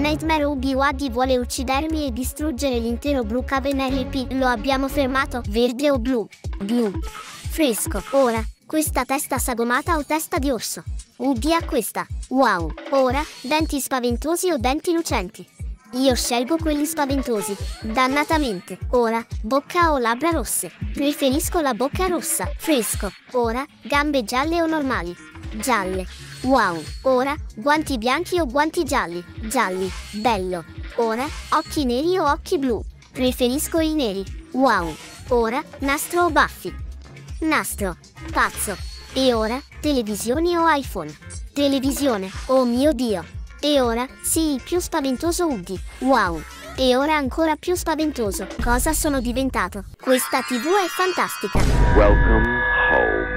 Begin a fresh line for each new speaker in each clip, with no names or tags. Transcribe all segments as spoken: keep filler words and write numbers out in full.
Nightmare Obi-Wan vuole uccidermi e distruggere l'intero Brookhaven R P. Lo abbiamo fermato. Verde o blu? Blu. Fresco. Ora, questa testa sagomata o testa di orso? Ubi a questa. Wow. Ora, denti spaventosi o denti lucenti? Io scelgo quelli spaventosi. Dannatamente. Ora, bocca o labbra rosse? Preferisco la bocca rossa. Fresco. Ora, gambe gialle o normali? Gialle. Wow. Ora, guanti bianchi o guanti gialli? Gialli. Bello. Ora, occhi neri o occhi blu? Preferisco i neri. Wow. Ora, nastro o baffi? Nastro. Pazzo. E ora, televisioni o iPhone? Televisione. Oh mio Dio. E ora, sì, il più spaventoso Ugly. Wow. E ora ancora più spaventoso. Cosa sono diventato? Questa tivù è fantastica.
Welcome home.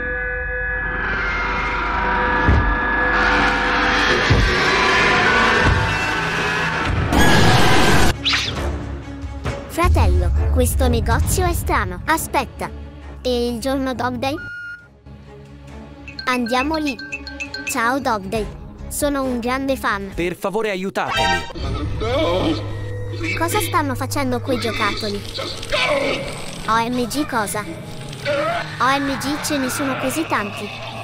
Fratello, questo negozio è strano. Aspetta. E il giorno Dog Day? Andiamo lì. Ciao Dog Day. Sono un grande fan.
Per favore aiutatemi.
Cosa stanno facendo quei giocattoli? O M G cosa? O M G ce ne sono così tanti.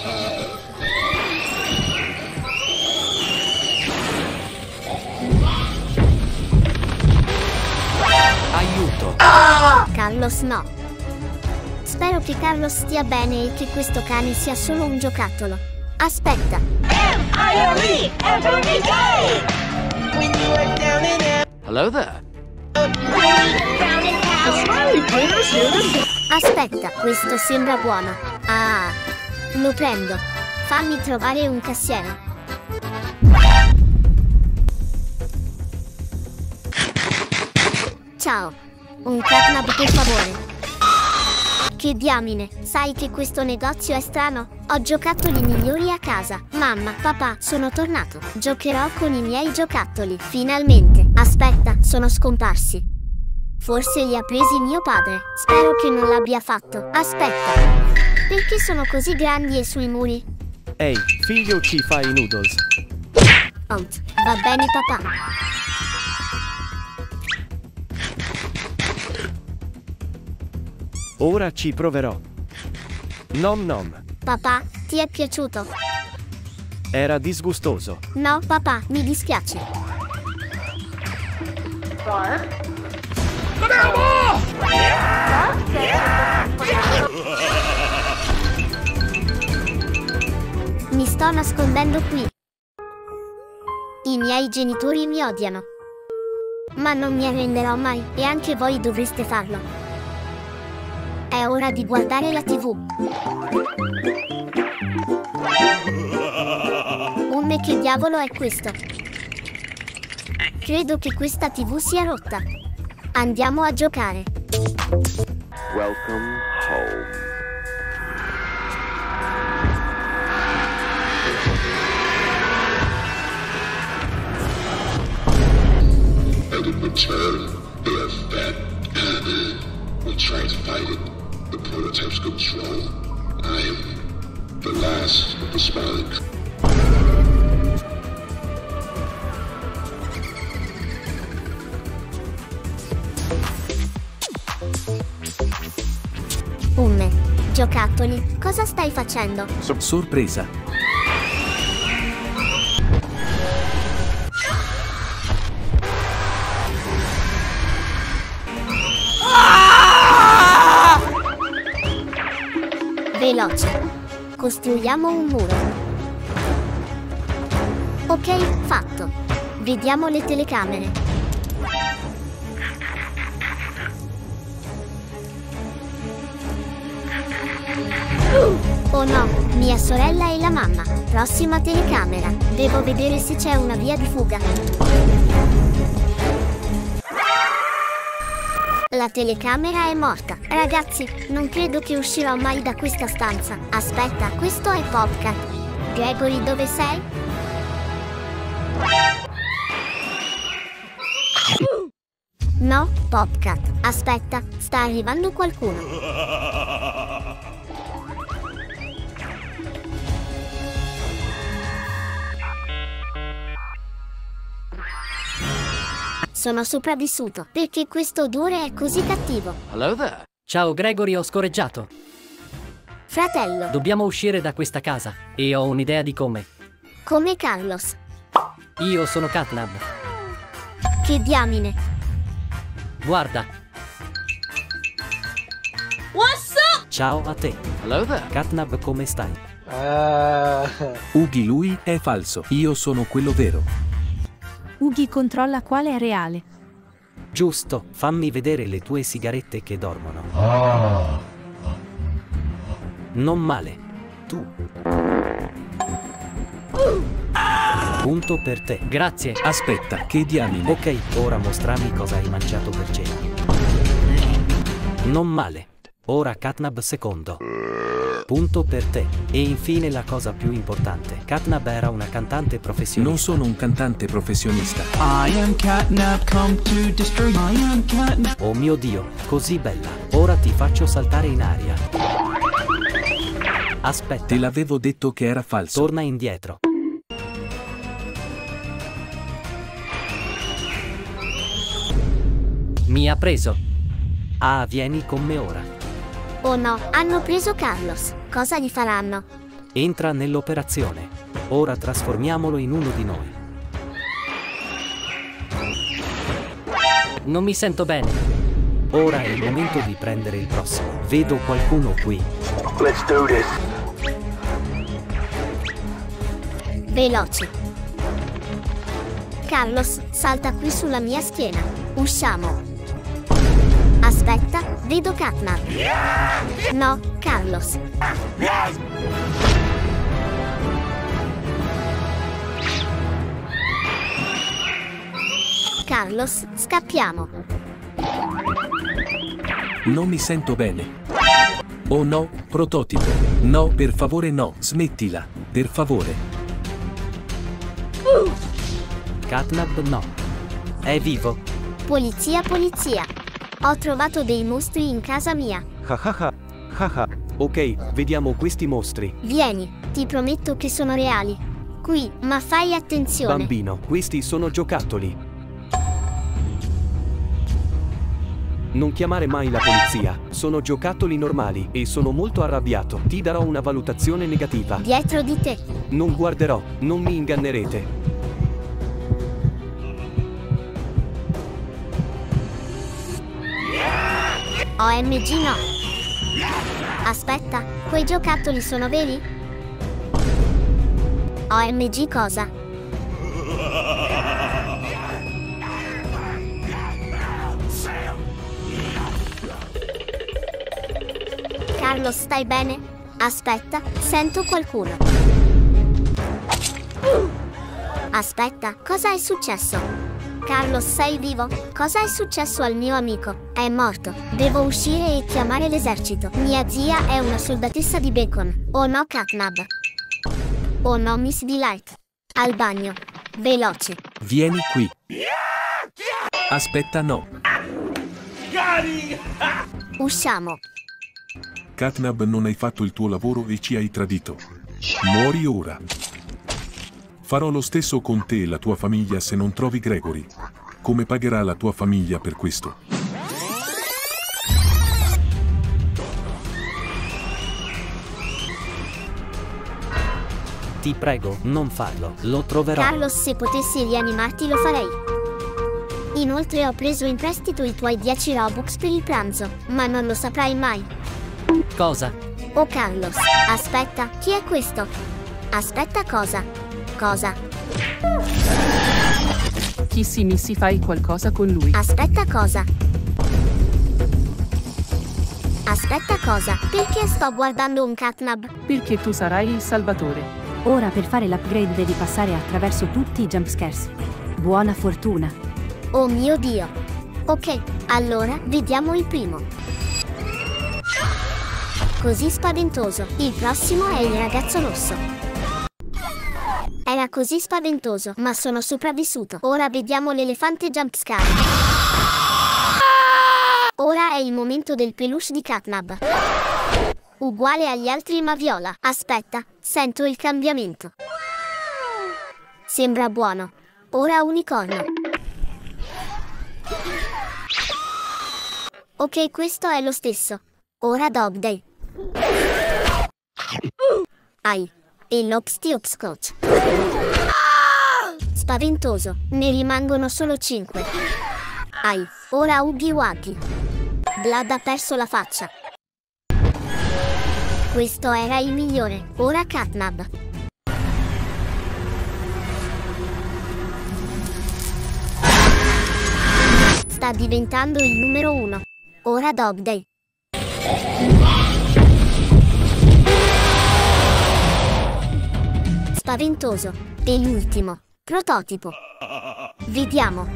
Aiuto.
Carlos no. Spero che Carlos stia bene e che questo cane sia solo un giocattolo. Aspetta.
Hello there.
Aspetta, questo sembra buono. Ah, lo prendo. Fammi trovare un cassiere. Ciao. Un catnap per favore. Che diamine, sai che questo negozio è strano? Ho giocattoli migliori a casa. Mamma, papà, sono tornato. Giocherò con i miei giocattoli. Finalmente. Aspetta, sono scomparsi. Forse li ha presi mio padre. Spero che non l'abbia fatto. Aspetta. Perché sono così grandi e sui muri?
Ehi, figlio, ci fai i noodles.
Out. Va bene papà.
Ora ci proverò. Nom nom.
Papà, ti è piaciuto?
Era disgustoso.
No, papà, mi dispiace. Mi sto nascondendo qui. I miei genitori mi odiano. Ma non mi arrenderò mai, e anche voi dovreste farlo. È ora di guardare la tivù. Umme, che diavolo è questo? Credo che questa tivù sia rotta. Andiamo a giocare.
Welcome home.
And in return, they are fat. We try to fight it. The prototypes go strong. I am the last of the smiling.
Umme, giocattoli, cosa stai facendo?
So- sorpresa.
Veloce. Costruiamo un muro. Ok, fatto. Vediamo le telecamere. Oh no, mia sorella e la mamma. Prossima telecamera. Devo vedere se c'è una via di fuga. La telecamera è morta. Ragazzi, non credo che uscirò mai da questa stanza. Aspetta, questo è Popcat. Gregory, dove sei? No, Popcat. Aspetta, sta arrivando qualcuno. sono sopravvissuto perché questo odore è così cattivo.
Hello there.
Ciao Gregory, ho scorreggiato.
Fratello,
Dobbiamo uscire da questa casa e ho un'idea di come.
come Carlos.
Io sono Catnab.
Che diamine.
Guarda.
Ciao a te.
Hello there.
Catnab, come stai?
Ah,
Ughi, lui è falso. Io sono quello vero.
Ughi controlla quale è reale.
Giusto, fammi vedere le tue sigarette che dormono. Non male. Tu. Punto per te.
Grazie.
Aspetta, che diamine.
Ok, ora mostrami cosa hai mangiato per cena. Non male. Ora Catnab secondo. Punto per te. E infine la cosa più importante. Catnab era una cantante professionista.
Non sono un cantante professionista.
I am Catnap, come to destroy. I am Catnap.
Oh mio Dio, così bella. Ora ti faccio saltare in aria. Aspetta,
Te l'avevo detto che era falso.
torna indietro.
Mi ha preso.
Ah, vieni con me ora.
Oh no, hanno preso Carlos. Cosa gli faranno?
Entra nell'operazione. Ora trasformiamolo in uno di noi.
Non mi sento bene.
Ora è il momento di prendere il prossimo. Vedo qualcuno qui.
Let's do this.
Veloce. Carlos, salta qui sulla mia schiena. Usciamo. Aspetta, vedo Catnap. No, Carlos. Carlos, scappiamo.
Non mi sento bene. Oh no, prototipo. No, per favore no, smettila. Per favore.
Catnab no. È vivo.
Polizia, polizia. Ho trovato dei mostri in casa mia.
Hahaha. Haha. Ok, vediamo questi mostri.
Vieni, ti prometto che sono reali. Qui, ma fai attenzione.
Bambino, questi sono giocattoli. Non chiamare mai la polizia. Sono giocattoli normali e sono molto arrabbiato. Ti darò una valutazione negativa.
Dietro di te.
Non guarderò, non mi ingannerete.
O M G no. Aspetta, quei giocattoli sono veri? O M G cosa? Carlo, stai bene? Aspetta, sento qualcuno. Aspetta, cosa è successo? Carlos, sei vivo? Cosa è successo al mio amico? È morto. Devo uscire e chiamare l'esercito. Mia zia è una soldatessa di bacon. Oh no, Catnab. Oh no, Miss Delight. Al bagno. Veloce.
Vieni qui. Aspetta, no.
Usciamo.
Catnab, non hai fatto il tuo lavoro e ci hai tradito. Muori ora. Farò lo stesso con te e la tua famiglia se non trovi Gregory. Come pagherà la tua famiglia per questo?
Ti prego, non farlo. Lo troverò.
Carlos, se potessi rianimarti lo farei. Inoltre ho preso in prestito i tuoi dieci Robux per il pranzo, ma non lo saprai mai.
Cosa?
Oh Carlos, aspetta, chi è questo? Aspetta cosa? Cosa?
Kissy Missy, fai qualcosa con lui.
Aspetta cosa? Aspetta cosa? Perché sto guardando un Catnab?
Perché tu sarai il salvatore.
Ora per fare l'upgrade devi passare attraverso tutti i jumpscares. Buona fortuna.
Oh mio Dio. Ok, allora vediamo il primo. Così spaventoso. Il prossimo è il ragazzo rosso. Era così spaventoso, ma sono sopravvissuto. Ora vediamo l'elefante jumpscare. Ora è il momento del peluche di Catnab. Uguale agli altri ma viola. Aspetta, sento il cambiamento. Sembra buono. Ora unicorno. Ok, questo è lo stesso. Ora Dog Day. Ai. E l'Opstiopscotch. Spaventoso. Ne rimangono solo cinque. Ai. Ora Uggy Wuggy. Blood ha perso la faccia. Questo era il migliore. Ora Catnap. Sta diventando il numero uno. Ora Dog Day. Spaventoso. E l'ultimo. Prototipo. Vediamo.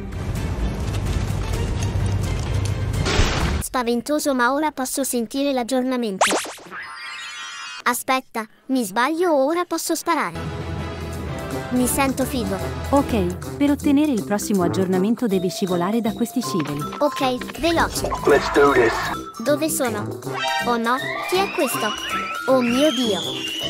Spaventoso, ma ora posso sentire l'aggiornamento. Aspetta, mi sbaglio o ora posso sparare? Mi sento figo.
Ok, per ottenere il prossimo aggiornamento devi scivolare da questi scivoli.
Ok, veloce.
Let's do this.
Dove sono? Oh no, chi è questo? Oh mio Dio.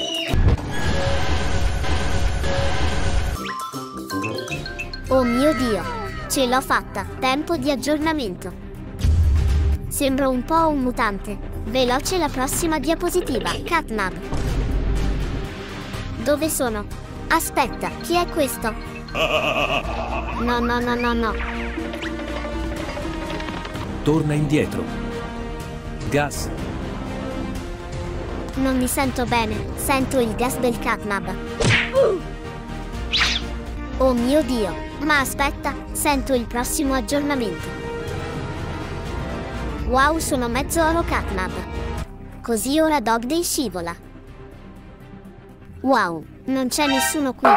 Oh mio Dio. Ce l'ho fatta. Tempo di aggiornamento. Sembro un po' un mutante. Veloce la prossima diapositiva. Catnap. Dove sono? Aspetta, chi è questo? No, no, no, no, no.
Torna indietro. Gas.
Non mi sento bene. Sento il gas del Catnap. Oh mio Dio. Ma aspetta, sento il prossimo aggiornamento. Wow, sono mezzo oro Catnap. Così ora Dog Day scivola. Wow, non c'è nessuno qui.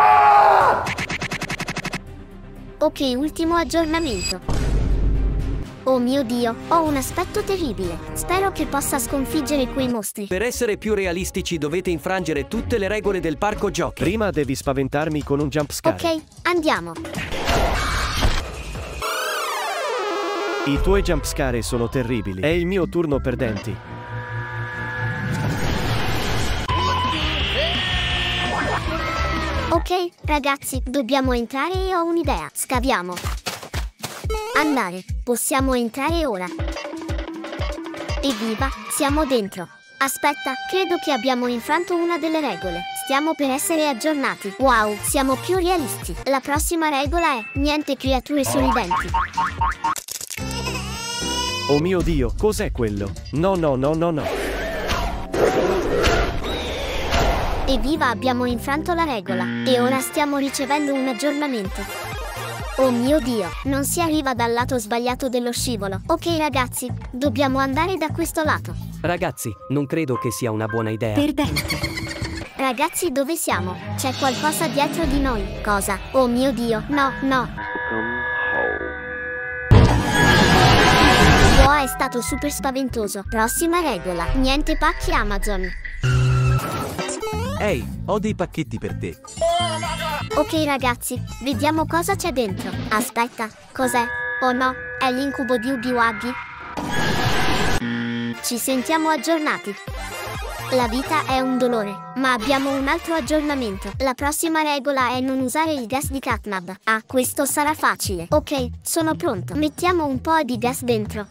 Ok, ultimo aggiornamento. Oh mio Dio, ho un aspetto terribile. Spero che possa sconfiggere quei mostri.
Per essere più realistici dovete infrangere tutte le regole del parco giochi.
Prima devi spaventarmi con un jumpscare.
Ok, andiamo.
I tuoi jumpscare sono terribili. È il mio turno perdenti.
Ok, ragazzi, dobbiamo entrare e ho un'idea. Scaviamo. Andare. Possiamo entrare ora. Evviva, siamo dentro. Aspetta, credo che abbiamo infranto una delle regole. Stiamo per essere aggiornati. Wow, siamo più realisti. La prossima regola è niente creature sorridenti.
Oh mio Dio, cos'è quello? No, no, no, no, no.
Evviva, abbiamo infranto la regola. E ora stiamo ricevendo un aggiornamento. Oh mio Dio, non si arriva dal lato sbagliato dello scivolo. Ok ragazzi, dobbiamo andare da questo lato.
Ragazzi, non credo che sia una buona idea.
Perdente.
Ragazzi, dove siamo? C'è qualcosa dietro di noi. Cosa? Oh mio Dio, no, no. Wow, è stato super spaventoso. Prossima regola. Niente pacchi Amazon.
Ehi, ho dei pacchetti per te.
Ok ragazzi, vediamo cosa c'è dentro. Aspetta, cos'è? Oh no, è l'incubo di Uggy Wuggy. Ci sentiamo aggiornati. La vita è un dolore, ma abbiamo un altro aggiornamento. La prossima regola è non usare il gas di Catnap. Ah, questo sarà facile. Ok, sono pronto. Mettiamo un po' di gas dentro.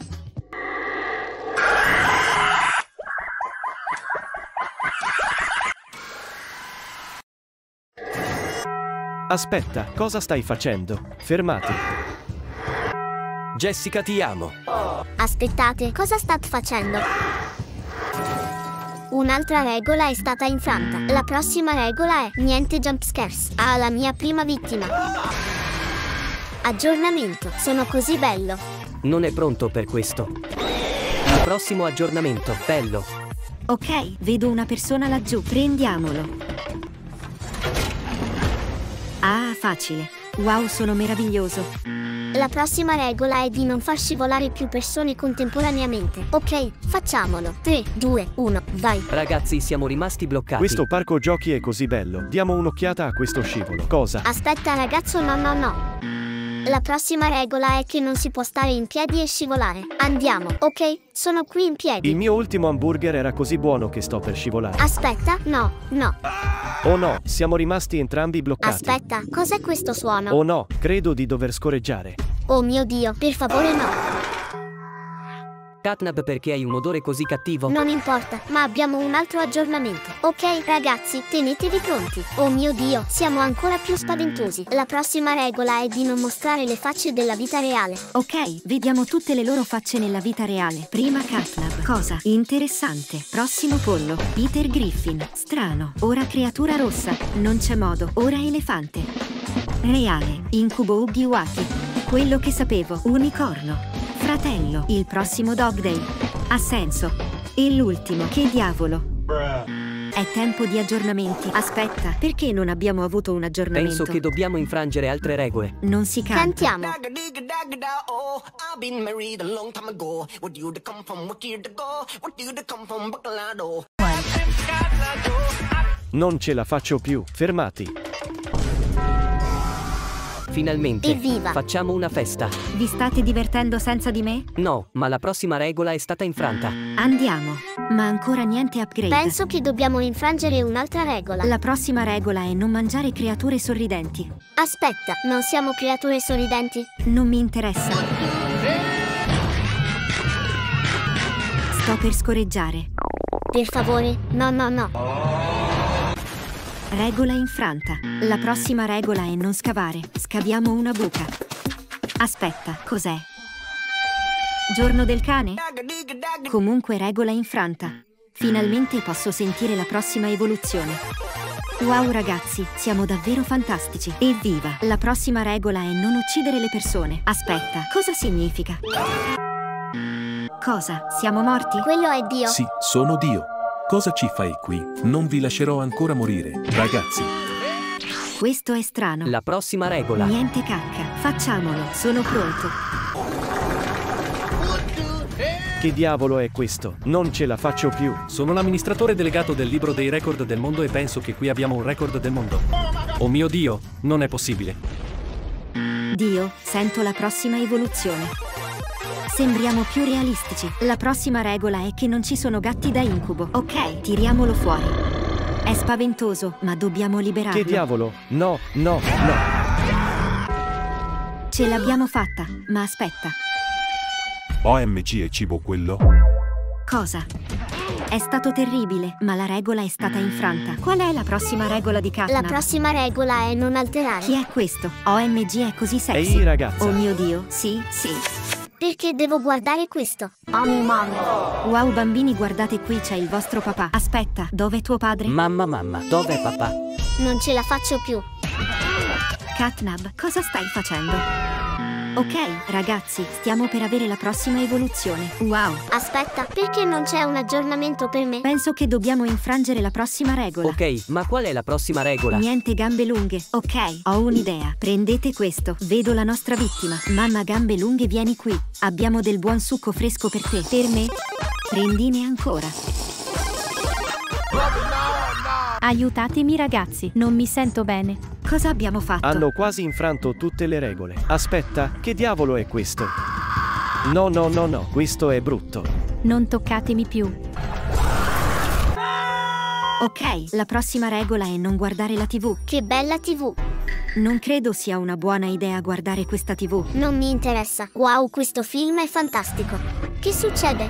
Aspetta, cosa stai facendo? Fermati.
Jessica, ti amo.
Aspettate, cosa state facendo? Un'altra regola è stata infranta. La prossima regola è niente jumpscares. Ah, la mia prima vittima. Aggiornamento. Sono così bello.
Non è pronto per questo. Il prossimo aggiornamento, bello.
Ok, vedo una persona laggiù. Prendiamolo. Ah, facile. Wow, sono meraviglioso.
La prossima regola è di non far scivolare più persone contemporaneamente. Ok, facciamolo. tre, due, uno, vai.
Ragazzi, siamo rimasti bloccati.
Questo parco giochi è così bello. Diamo un'occhiata a questo scivolo. Cosa?
Aspetta ragazzo, no no no. La prossima regola è che non si può stare in piedi e scivolare. Andiamo. Ok, sono qui in piedi.
Il mio ultimo hamburger era così buono che sto per scivolare.
Aspetta, no, no.
Oh no, siamo rimasti entrambi bloccati.
Aspetta, cos'è questo suono?
Oh no, credo di dover scorreggiare.
Oh mio Dio, per favore no.
Catnap, perché hai un odore così cattivo?
Non importa, ma abbiamo un altro aggiornamento. Ok, ragazzi, tenetevi pronti. Oh mio Dio, siamo ancora più spaventosi. La prossima regola è di non mostrare le facce della vita reale.
Ok, vediamo tutte le loro facce nella vita reale. Prima Catnap. Cosa? Interessante. Prossimo pollo. Peter Griffin. Strano. Ora creatura rossa. Non c'è modo. Ora elefante. Reale. Incubo Ugiwaki. Quello che sapevo. Unicorno. Fratello. Il prossimo Dog Day. Ha senso. E l'ultimo. Che diavolo. È tempo di aggiornamenti. Aspetta, perché non abbiamo avuto un aggiornamento?
Penso che dobbiamo infrangere altre regole.
Non si canta.
Cantiamo.
Non ce la faccio più. Fermati.
Finalmente.
Evviva!
Facciamo una festa.
Vi state divertendo senza di me?
No, ma la prossima regola è stata infranta.
Andiamo. Ma ancora niente upgrade.
Penso che dobbiamo infrangere un'altra regola.
La prossima regola è non mangiare creature sorridenti.
Aspetta, non siamo creature sorridenti?
Non mi interessa. Sto per scorreggiare.
Per favore, no no no.
Regola infranta. La prossima regola è non scavare. Scaviamo una buca. Aspetta, cos'è? Giorno del cane? Comunque regola infranta. Finalmente posso sentire la prossima evoluzione. Wow ragazzi, siamo davvero fantastici. Evviva! La prossima regola è non uccidere le persone. Aspetta, cosa significa? Cosa? Siamo morti?
Quello è Dio.
Sì, sono Dio. Cosa ci fai qui? Non vi lascerò ancora morire, ragazzi.
Questo è strano.
La prossima regola.
Niente cacca. Facciamolo. Sono pronto.
Che diavolo è questo? Non ce la faccio più.
Sono l'amministratore delegato del libro dei record del mondo e penso che qui abbiamo un record del mondo. Oh mio Dio, non è possibile.
Dio, sento la prossima evoluzione. Sembriamo più realistici. La prossima regola è che non ci sono gatti da incubo. Ok, tiriamolo fuori. È spaventoso, ma dobbiamo liberarlo.
Che diavolo? No, no, no.
Ce l'abbiamo fatta, ma aspetta.
O M G è cibo quello?
Cosa? È stato terribile, ma la regola è stata infranta. Qual è la prossima regola di Catnap?
La prossima regola è non alterare.
Chi è questo? O M G è così sexy.
Ehi ragazza.
Oh mio Dio, sì, sì.
Perché devo guardare questo?
Wow bambini, guardate qui, c'è il vostro papà. Aspetta, dov'è tuo padre?
Mamma mamma, dov'è papà?
Non ce la faccio più.
Catnap, cosa stai facendo? Ok, ragazzi, stiamo per avere la prossima evoluzione. Wow.
Aspetta, perché non c'è un aggiornamento per me?
Penso che dobbiamo infrangere la prossima regola.
Ok, ma qual è la prossima regola?
Niente gambe lunghe. Ok, ho un'idea. Prendete questo. Vedo la nostra vittima. Mamma gambe lunghe, vieni qui. Abbiamo del buon succo fresco per te. Per me? Prendine ancora.
Aiutatemi ragazzi, non mi sento bene.
Cosa abbiamo fatto?
Hanno quasi infranto tutte le regole. Aspetta, che diavolo è questo? No, no, no, no, questo è brutto.
Non toccatemi più.
Ok, la prossima regola è non guardare la tivù.
Che bella tivù.
Non credo sia una buona idea guardare questa tivù.
Non mi interessa. Wow, questo film è fantastico. Che succede?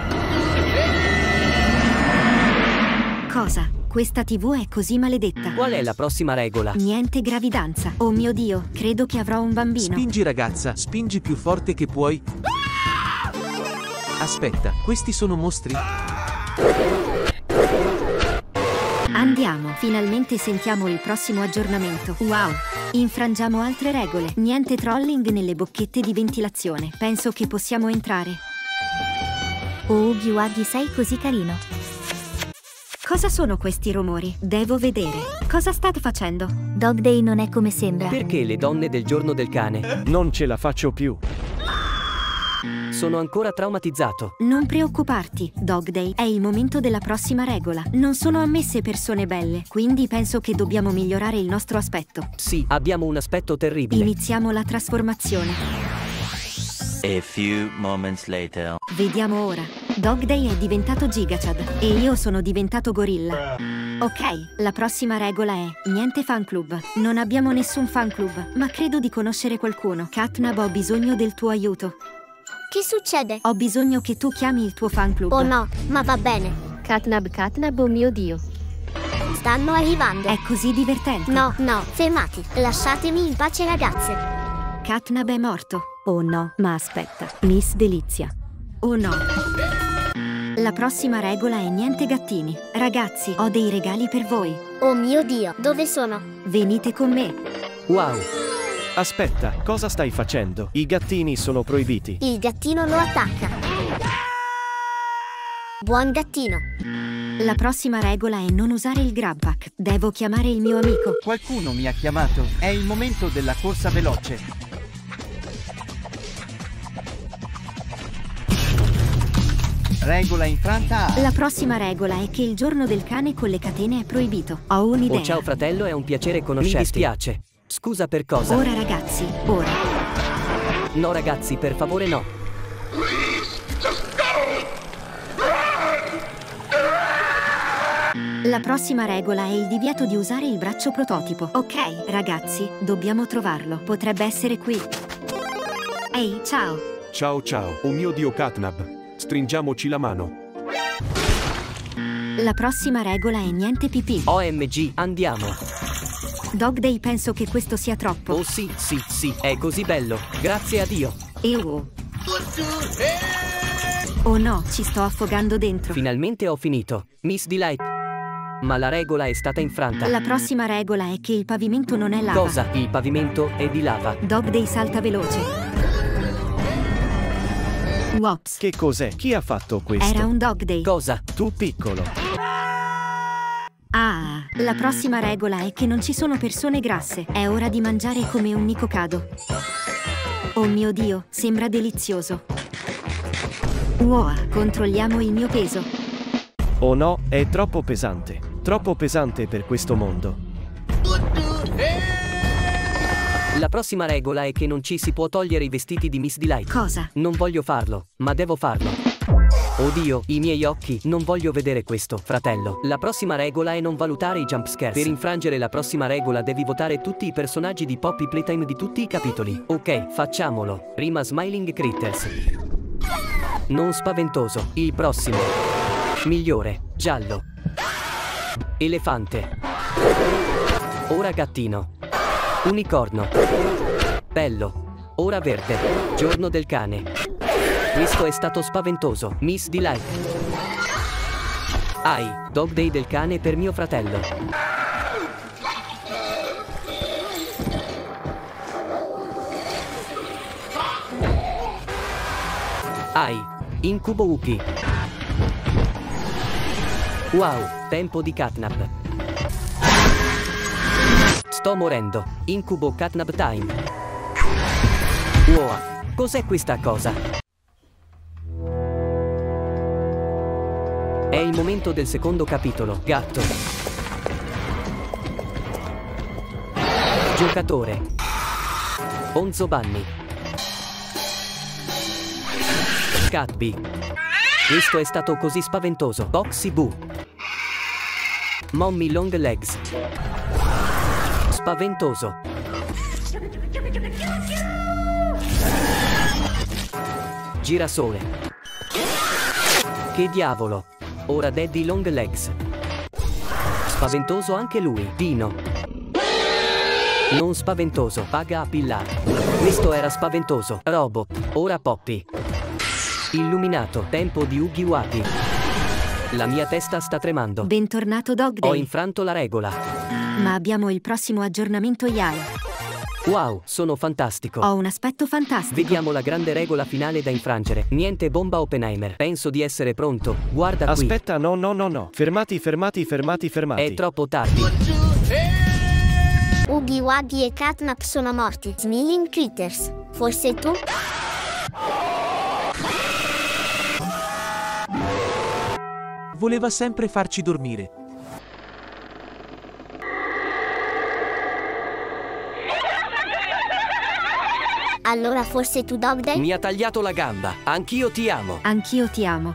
Cosa? Questa tivù è così maledetta.
Qual è la prossima regola?
Niente gravidanza. Oh mio Dio, credo che avrò un bambino.
Spingi ragazza, spingi più forte che puoi. Aspetta, questi sono mostri?
Andiamo, finalmente sentiamo il prossimo aggiornamento. Wow, infrangiamo altre regole. Niente trolling nelle bocchette di ventilazione. Penso che possiamo entrare.
Oh Ugiwagi, sei così carino.
Cosa sono questi rumori? Devo vedere. Cosa state facendo?
Dog Day non è come sembra.
Perché le donne del giorno del cane?
Non ce la faccio più.
Sono ancora traumatizzato.
Non preoccuparti, Dog Day. È il momento della prossima regola. Non sono ammesse persone belle, quindi penso che dobbiamo migliorare il nostro aspetto.
Sì, abbiamo un aspetto terribile.
Iniziamo la trasformazione.
A few moments later.
Vediamo ora. Dog Day è diventato Gigachad e io sono diventato gorilla. Ok, la prossima regola è niente fan club. Non abbiamo nessun fan club, ma credo di conoscere qualcuno. Catnap, ho bisogno del tuo aiuto.
Che succede?
Ho bisogno che tu chiami il tuo fan club.
Oh no, ma va bene.
Catnab, Catnab, oh mio Dio.
Stanno arrivando.
È così divertente.
No, no, fermati. Lasciatemi in pace, ragazze.
Catnab è morto. Oh no, ma aspetta. Miss Delizia. Oh no. La prossima regola è niente gattini. Ragazzi, ho dei regali per voi.
Oh mio Dio, dove sono?
Venite con me.
Wow. Aspetta, cosa stai facendo? I gattini sono proibiti.
Il gattino lo attacca. Buon gattino.
La prossima regola è non usare il grab pack. Devo chiamare il mio amico.
Qualcuno mi ha chiamato. È il momento della corsa veloce. Regola infranta A.
La prossima regola è che il giorno del cane con le catene è proibito. Ho un'idea.
Oh ciao fratello, è un piacere conoscerti. Mi dispiace. Scusa per cosa?
Ora ragazzi, ora.
No ragazzi, per favore no.
La prossima regola è il divieto di usare il braccio prototipo. Ok, ragazzi, dobbiamo trovarlo. Potrebbe essere qui. Ehi, ciao.
Ciao ciao. Oh mio Dio, Catnab. Stringiamoci la mano.
La prossima regola è niente pipì.
O M G, andiamo.
Dog Day, penso che questo sia troppo.
Oh sì, sì, sì, è così bello. Grazie a Dio.
E oh. Oh no, ci sto affogando dentro.
Finalmente ho finito. Miss Delight. Ma la regola è stata infranta.
La prossima regola è che il pavimento non è lava.
Cosa? Il pavimento è di lava.
Dog Day salta veloce. Wops.
Che cos'è? Chi ha fatto questo?
Era un Dog Day.
Cosa?
Tu piccolo.
Ah, la prossima regola è che non ci sono persone grasse. È ora di mangiare come un nicocado. Oh mio Dio, sembra delizioso. Wow, controlliamo il mio peso.
Oh no, è troppo pesante. Troppo pesante per questo mondo.
La prossima regola è che non ci si può togliere i vestiti di Miss Delight.
Cosa?
Non voglio farlo, ma devo farlo. Oddio, i miei occhi, non voglio vedere questo, fratello. La prossima regola è non valutare i jump scares. Per infrangere la prossima regola devi votare tutti i personaggi di Poppy Playtime di tutti i capitoli. Ok, facciamolo. Prima Smiling Critters. Non spaventoso. Il prossimo. Migliore. Giallo. Elefante. Ora gattino. Unicorno. Bello. Ora verde. Giorno del cane. Questo è stato spaventoso. Miss Delight. Ai, Dog Day del cane per mio fratello. Ai, Incubo Uki. Wow, tempo di Catnab. Sto morendo. Incubo Catnab time. Wow, cos'è questa cosa? È il momento del secondo capitolo. Gatto. Giocatore. Onzo Bunny. Catby. Questo è stato così spaventoso. Boxy Boo. Mommy Long Legs. Spaventoso. Girasole. Che diavolo. Ora Daddy Long Legs. Spaventoso anche lui. Dino. Non spaventoso. Paga a pillare. Questo era spaventoso. Robot. Ora Poppy. Illuminato. Tempo di Ughi Wuggy. La mia testa sta tremando.
Bentornato Dog Day.
Ho infranto la regola.
Ma abbiamo il prossimo aggiornamento I A I.
Wow, sono fantastico.
Ho un aspetto fantastico.
Vediamo la grande regola finale da infrangere. Niente bomba Oppenheimer. Penso di essere pronto. Guarda qui.
Aspetta, no, no, no, no. Fermati, fermati, fermati, fermati.
È troppo tardi.
Ughi Wuggy e Catnap sono morti. Smiling Critters. Forse tu?
Voleva sempre farci dormire.
Allora forse tu Dog Day?
Mi ha tagliato la gamba. Anch'io ti amo.
Anch'io ti amo.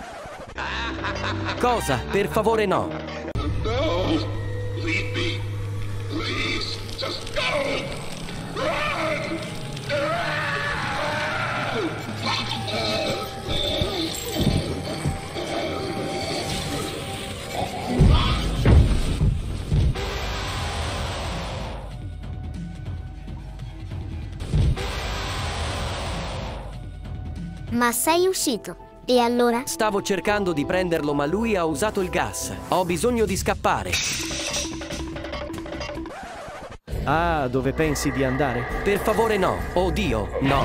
Cosa? Per favore no.
No, leave me. Please, just go. Run.
Ma sei uscito. E allora?
Stavo cercando di prenderlo, ma lui ha usato il gas. Ho bisogno di scappare.
Ah, dove pensi di andare?
Per favore no. Oh Dio, no.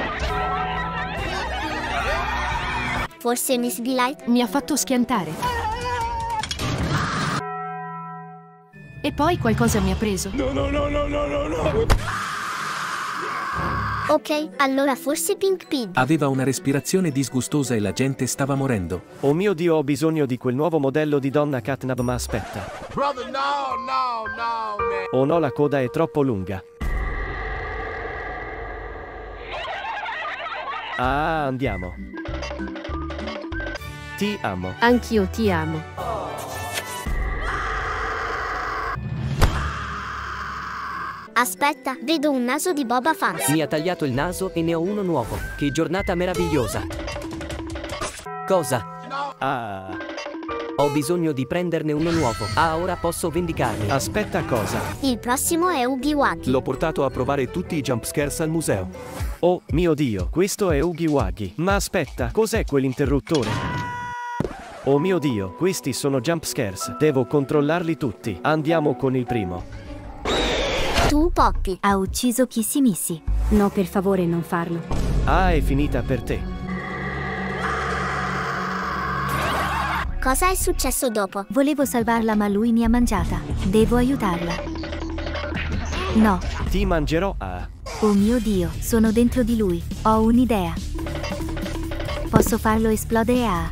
Forse Miss Delight?
Mi ha fatto schiantare. E poi qualcosa mi ha preso.
No, no, no, no, no, no, no.
Ok, allora forse Pink Pig.
Aveva una respirazione disgustosa e la gente stava morendo.
Oh mio Dio, ho bisogno di quel nuovo modello di donna Catnap, ma aspetta.
Brother, no, no, no, man.
Oh no, la coda è troppo lunga. Ah, andiamo. Ti amo.
Anch'io ti amo.
Aspetta, vedo un naso di Boba Fett.
Mi ha tagliato il naso e ne ho uno nuovo. Che giornata meravigliosa. Cosa?
Ah.
Ho bisogno di prenderne uno nuovo. Ah, ora posso vendicarmi.
Aspetta, cosa?
Il prossimo è Oogie Wuggy.
L'ho portato a provare tutti i jumpscares al museo.
Oh mio Dio, questo è Oogie Wuggy. Ma aspetta, cos'è quell'interruttore? Oh mio Dio, questi sono jumpscares. Devo controllarli tutti. Andiamo con il primo.
Tu, Poppy.
Ha ucciso Kissy Missy. No, per favore, non farlo.
Ah, è finita per te.
Cosa è successo dopo?
Volevo salvarla, ma lui mi ha mangiata. Devo aiutarla. No.
Ti mangerò. Ah.
Oh mio Dio, sono dentro di lui. Ho un'idea. Posso farlo esplodere a...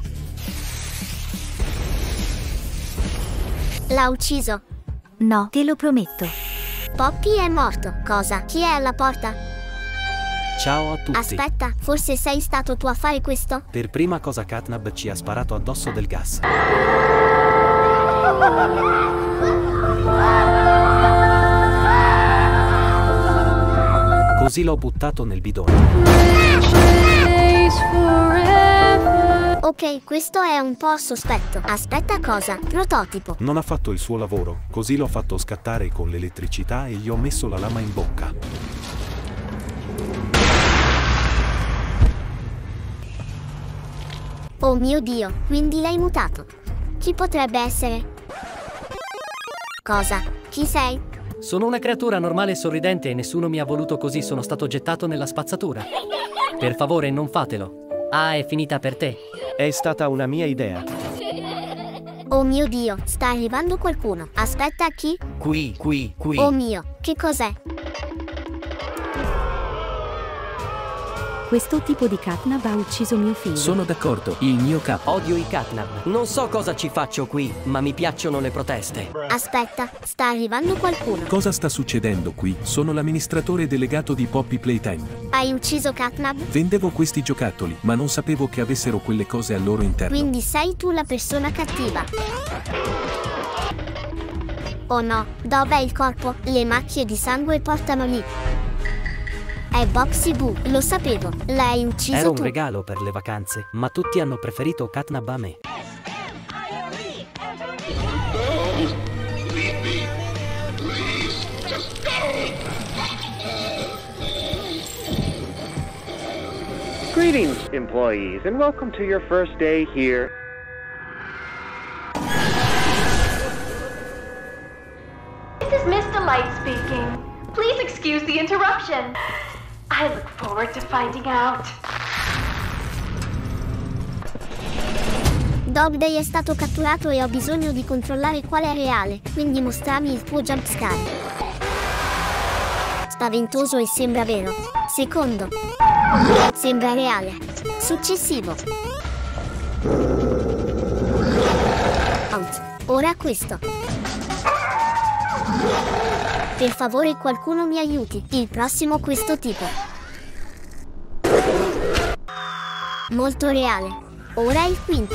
L'ha ucciso?
No, te lo prometto.
Poppy è morto. Cosa? Chi è alla porta?
Ciao a tutti.
Aspetta, forse sei stato tu a fare questo?
Per prima cosa Catnap ci ha sparato addosso del gas. Così l'ho buttato nel bidone.
Ok, questo è un po' sospetto. Aspetta, cosa? Prototipo.
Non ha fatto il suo lavoro, così l'ho fatto scattare con l'elettricità e gli ho messo la lama in bocca.
Oh mio Dio, quindi l'hai mutato. Chi potrebbe essere? Cosa? Chi sei?
Sono una creatura normale e sorridente e nessuno mi ha voluto, così sono stato gettato nella spazzatura. Per favore, non fatelo. Ah, è finita per te.
È stata una mia idea.
Oh mio Dio, sta arrivando qualcuno. Aspetta, chi?
Qui, qui, qui.
Oh mio, che cos'è?
Questo tipo di Catnap ha ucciso mio figlio.
Sono d'accordo, il mio capo.
Odio i Catnap. Non so cosa ci faccio qui, ma mi piacciono le proteste.
Aspetta, sta arrivando qualcuno.
Cosa sta succedendo qui? Sono l'amministratore delegato di Poppy Playtime.
Hai ucciso Catnap?
Vendevo questi giocattoli, ma non sapevo che avessero quelle cose al loro interno.
Quindi sei tu la persona cattiva. Oh no, dov'è il corpo? Le macchie di sangue portano lì. È Boxy Boo, lo sapevo. L'hai ucciso
Era un
tu.
regalo per le vacanze, ma tutti hanno preferito Catnap a me.
Greetings, employees, and welcome to your first day here.
This is Miss Delight speaking. Please excuse the interruption. I look forward to finding out.
Dog Day è stato catturato e ho bisogno di controllare quale è reale, quindi mostrami il tuo jumpscare. Spaventoso e sembra vero. Secondo. Sembra reale. Successivo. Out. Ora questo. Per favore qualcuno mi aiuti. Il prossimo questo tipo. Molto reale. Ora il quinto.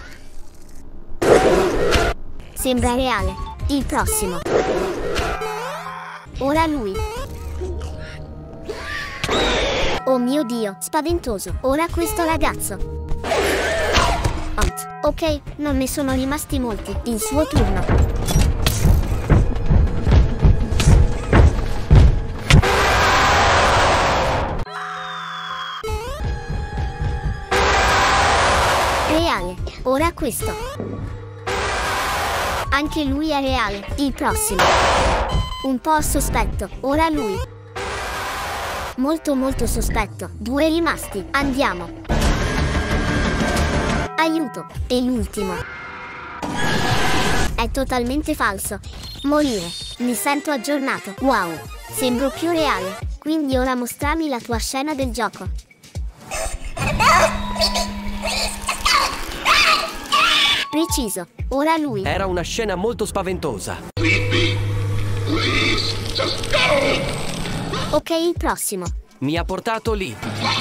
Sembra reale. Il prossimo. Ora lui. Oh mio Dio, spaventoso. Ora questo ragazzo. Ot. Ok, non ne sono rimasti molti. Il suo turno. Reale. Ora questo. Anche lui è reale. Il prossimo. Un po' sospetto. Ora lui. Molto molto sospetto. Due rimasti. Andiamo. Aiuto. E l'ultimo. È totalmente falso. Morire. Mi sento aggiornato. Wow. Sembro più reale. Quindi ora mostrami la tua scena del gioco. Preciso. Ora lui.
Era una scena molto spaventosa.
Ok, il prossimo.
Mi ha portato lì.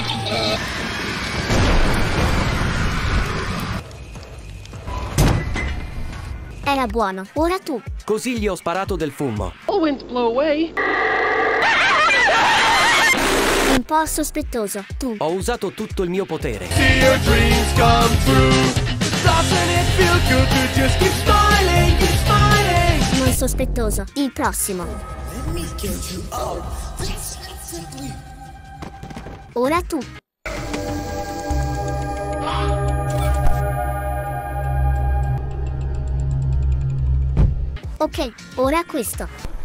Era buono. Ora tu.
Così gli ho sparato del fumo.
Un po' sospettoso. Tu.
Ho usato tutto il mio potere.
Non sospettoso. Il prossimo. Ora tu. Ok, ora questo.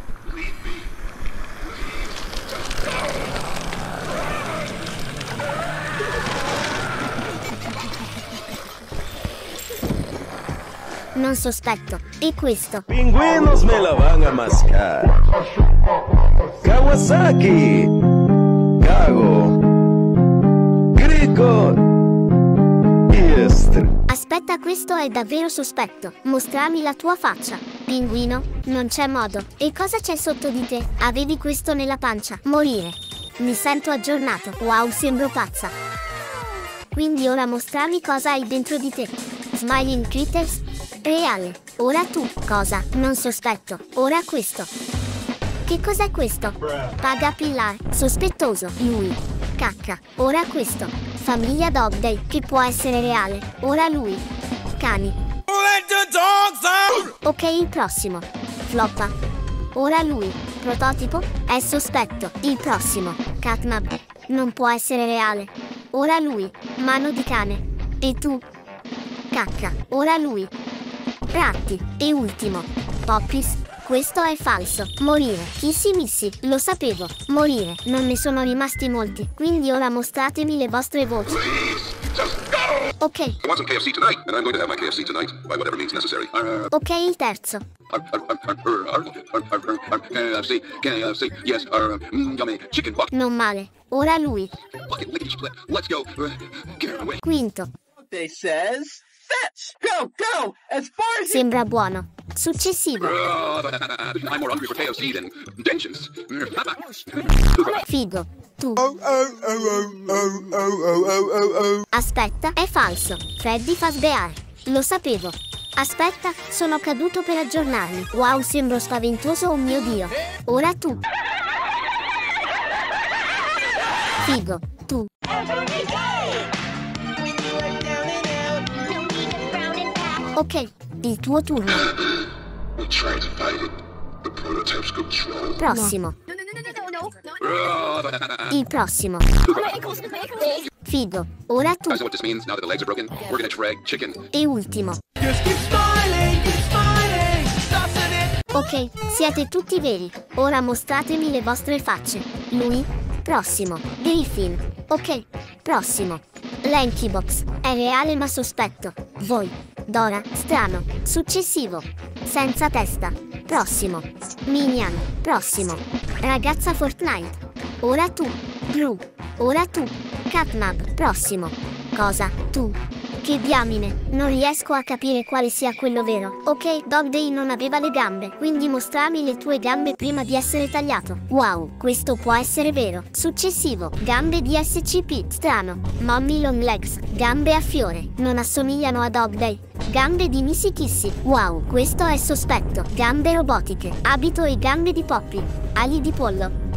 Non sospetto. E questo?
Pingüinos me la van a mascar. Kawasaki. Cago. Grigo. Iestri.
Aspetta, questo è davvero sospetto. Mostrami la tua faccia. Pinguino, non c'è modo. E cosa c'è sotto di te? Avevi questo nella pancia. Morire. Mi sento aggiornato. Wow, sembro pazza. Quindi ora mostrami cosa hai dentro di te. Smiling Critters. Reale. Ora tu. Cosa? Non sospetto. Ora questo. Che cos'è questo? Paga Pillar. Sospettoso. Lui. Cacca. Ora questo. Famiglia Dog Day. Che può essere reale. Ora lui. Cani. Ok, il prossimo. Floppa. Ora lui. Prototipo. È sospetto. Il prossimo. Catnap. Non può essere reale. Ora lui. Mano di cane. E tu? Cacca. Ora lui. Ratti. E ultimo. Poppies. Questo è falso. Morire. Kissi missi. Lo sapevo. Morire. Non ne sono rimasti molti. Quindi ora mostratemi le vostre voci. Ok.
I want some K F C tonight, and I'm going to have my K F C tonight by whatever means necessary.
Ok, il terzo.
K F C, K F C, yes, uh, mm, yummy chicken bucket.
Non male. Ora lui.
Bucket lickety split. Let's go. Uh, get her away.
Quinto.
They says fetch. Go, go, as far as you...
Sembra buono. Successivo.
I'm more hungry for K F C than densions.
Figo. Tu. Aspetta, è falso. Freddy Fazbear. Lo sapevo. Aspetta, sono caduto per aggiornarmi. Wow, sembro spaventoso, oh mio Dio. Ora tu. Figo. Tu. Ok, il tuo turno.
We tried to fight it. The prototypes go slow.
Prossimo. Il prossimo. Figo. Ora tu.
I know what this means now that the legs are broken. We're gonna drag chicken.
E ultimo. Ok, siete tutti veri. Ora mostratemi le vostre facce. Lui. Prossimo. Griffin. Ok. Prossimo. Lankybox. È reale ma sospetto. Voi. Dora. Strano. Successivo. Senza testa. Prossimo. Minion. Prossimo. Ragazza Fortnite. Ora tu. Blue. Ora tu. Catnap. Prossimo. Cosa? Tu. Che diamine, non riesco a capire quale sia quello vero. Ok, Dog Day non aveva le gambe, quindi mostrami le tue gambe prima di essere tagliato. Wow, questo può essere vero. Successivo, gambe di S C P. Strano. Mommy Long Legs. Gambe a fiore. Non assomigliano a Dog Day. Gambe di Missy Kissy. Wow, questo è sospetto. Gambe robotiche. Abito e gambe di Poppy. Ali di pollo.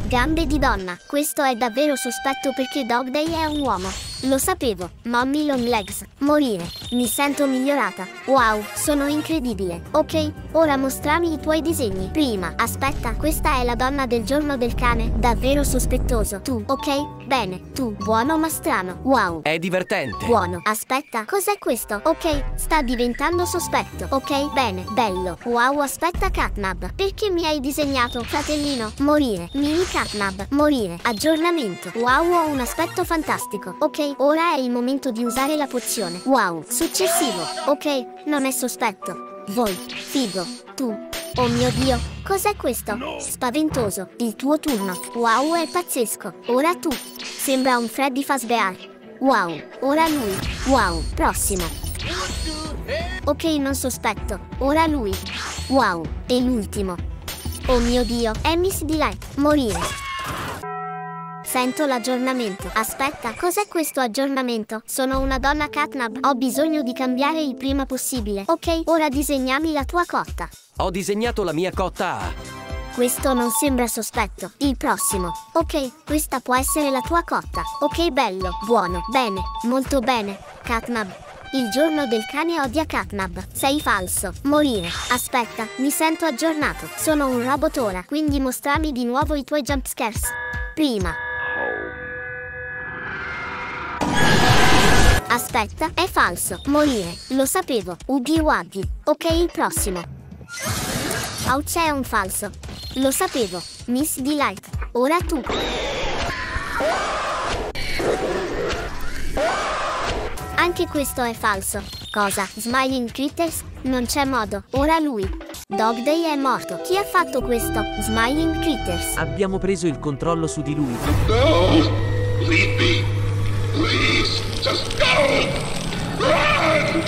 Gambe di donna. Questo è davvero sospetto perché Dog Day è un uomo. Lo sapevo. Mommy long legs. Morire. Mi sento migliorata. Wow, sono incredibile. Ok, ora mostrami i tuoi disegni. Prima, aspetta, questa è la donna del giorno del cane. Davvero sospettoso. Tu, ok? Bene, tu, buono ma strano. Wow.
È divertente.
Buono. Aspetta, cos'è questo? Ok, sta diventando sospetto. Ok, bene, bello. Wow, aspetta Catnap. Perché mi hai disegnato, fratellino? Morire. Mini Catnap. Morire. Aggiornamento. Wow, ho un aspetto fantastico. Ok, ora è il momento di usare la pozione. Wow. Successivo. Ok, non è sospetto. Voi. Figo. Tu. Oh mio Dio. Cos'è questo? Spaventoso. Il tuo turno. Wow, è pazzesco. Ora tu. Sembra un Freddy Fazbear. Wow. Ora lui. Wow. Prossimo. Ok, non sospetto. Ora lui. Wow. E l'ultimo. Oh mio Dio. È Miss Delight. Morire. Sento l'aggiornamento. Aspetta, cos'è questo aggiornamento? Sono una donna Catnap. Ho bisogno di cambiare il prima possibile. Ok, ora disegnami la tua cotta.
Ho disegnato la mia cotta A.
Questo non sembra sospetto. Il prossimo. Ok, questa può essere la tua cotta. Ok, bello, buono, bene, molto bene. Catnap. Il giorno del cane odia Catnap. Sei falso. Morire. Aspetta, mi sento aggiornato. Sono un robot ora, quindi mostrami di nuovo i tuoi jump scares. Prima. Aspetta, è falso. Morire. Lo sapevo. Ughi Wuggy. Ok, il prossimo. Ouch, è un falso. Lo sapevo. Miss Delight. Ora tu. Anche questo è falso. Cosa? Smiling Critters? Non c'è modo. Ora lui. Dog Day è morto. Chi ha fatto questo? Smiling Critters.
Abbiamo preso il controllo su di lui.
No! Leave me! Please! Just go! Run!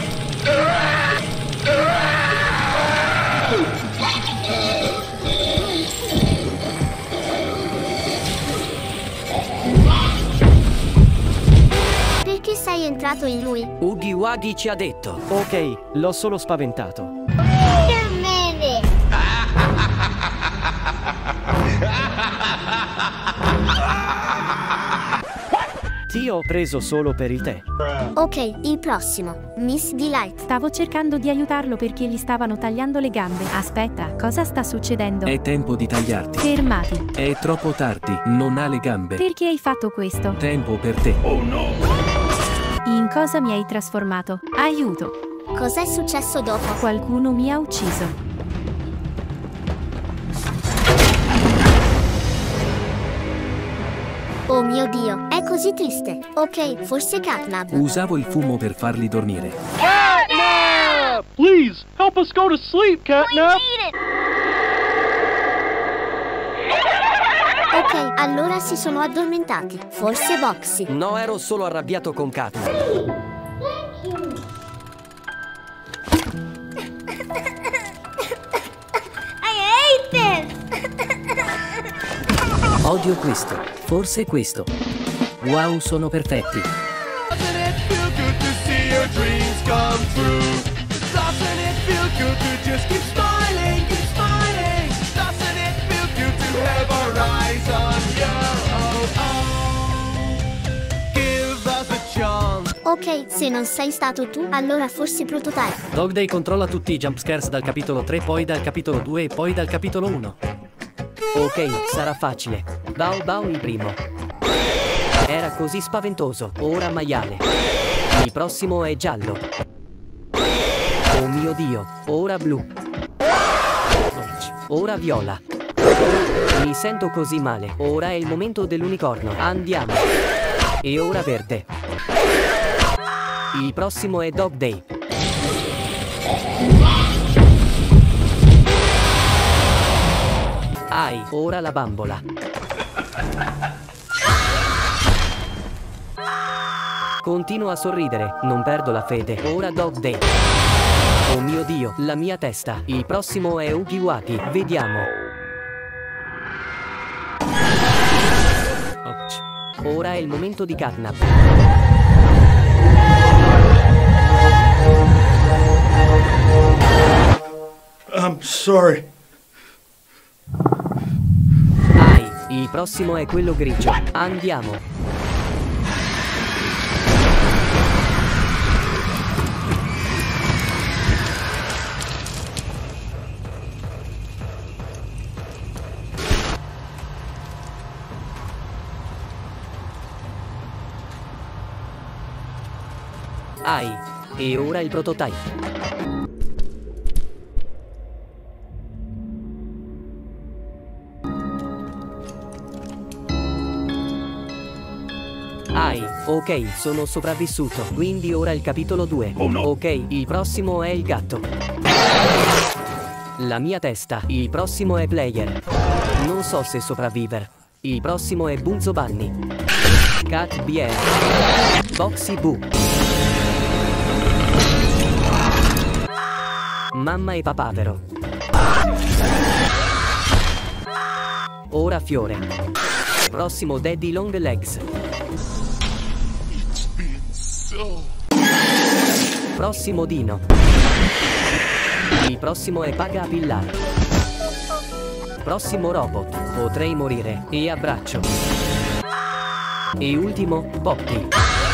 Perché sei entrato in lui?
Ughi Wuggy ci ha detto.
Ok, l'ho solo spaventato. Ti ho preso solo per il tè.
Ok, il prossimo. Miss Delight.
Stavo cercando di aiutarlo perché gli stavano tagliando le gambe. Aspetta, cosa sta succedendo?
È tempo di tagliarti.
Fermati.
È troppo tardi, non ha le gambe.
Perché hai fatto questo?
Tempo per te.
Oh no!
In cosa mi hai trasformato? Aiuto!
Cos'è successo dopo?
Qualcuno mi ha ucciso.
Oh mio Dio, è così triste. Ok, forse Catnap.
Usavo il fumo per farli dormire.
Catnap! Please, help us go to sleep, Catnap!
Ok, allora si sono addormentati. Forse Boxy.
No, ero solo arrabbiato con Catnap.
Odio questo, forse questo. Wow, sono perfetti.
Ok, se non sei stato tu, allora forse Prototype.
Dog Day controlla tutti i jump scares dal capitolo tre, poi dal capitolo due e poi dal capitolo uno.
Ok, sarà facile. Bao Bao il primo. Era così spaventoso. Ora maiale. Il prossimo è giallo. Oh mio Dio. Ora blu. Ora viola. Mi sento così male. Ora è il momento dell'unicorno. Andiamo. E ora verde. Il prossimo è Dog Day. Ai, ora la bambola. Continuo a sorridere, non perdo la fede. Ora Dog Day. Oh mio Dio, la mia testa. Il prossimo è Ughi Wuggy. Vediamo. Ora è il momento di Catnap.
I'm sorry.
Ai, Il prossimo è quello grigio. Andiamo. Hai. E ora il prototype. Hai. Ok, sono sopravvissuto. Quindi ora il capitolo due.
Oh no.
Ok, il prossimo è il gatto. La mia testa. Il prossimo è player. Non so se sopravvivere. Il prossimo è Bunzo Bunny. Cat B R. Boxy Boo. Mamma e papavero. Ora Fiore. Prossimo Daddy Long Legs. Prossimo Dino. Il prossimo è Paga a Pillar. Prossimo Robot. Potrei morire. E abbraccio. E ultimo Poppy.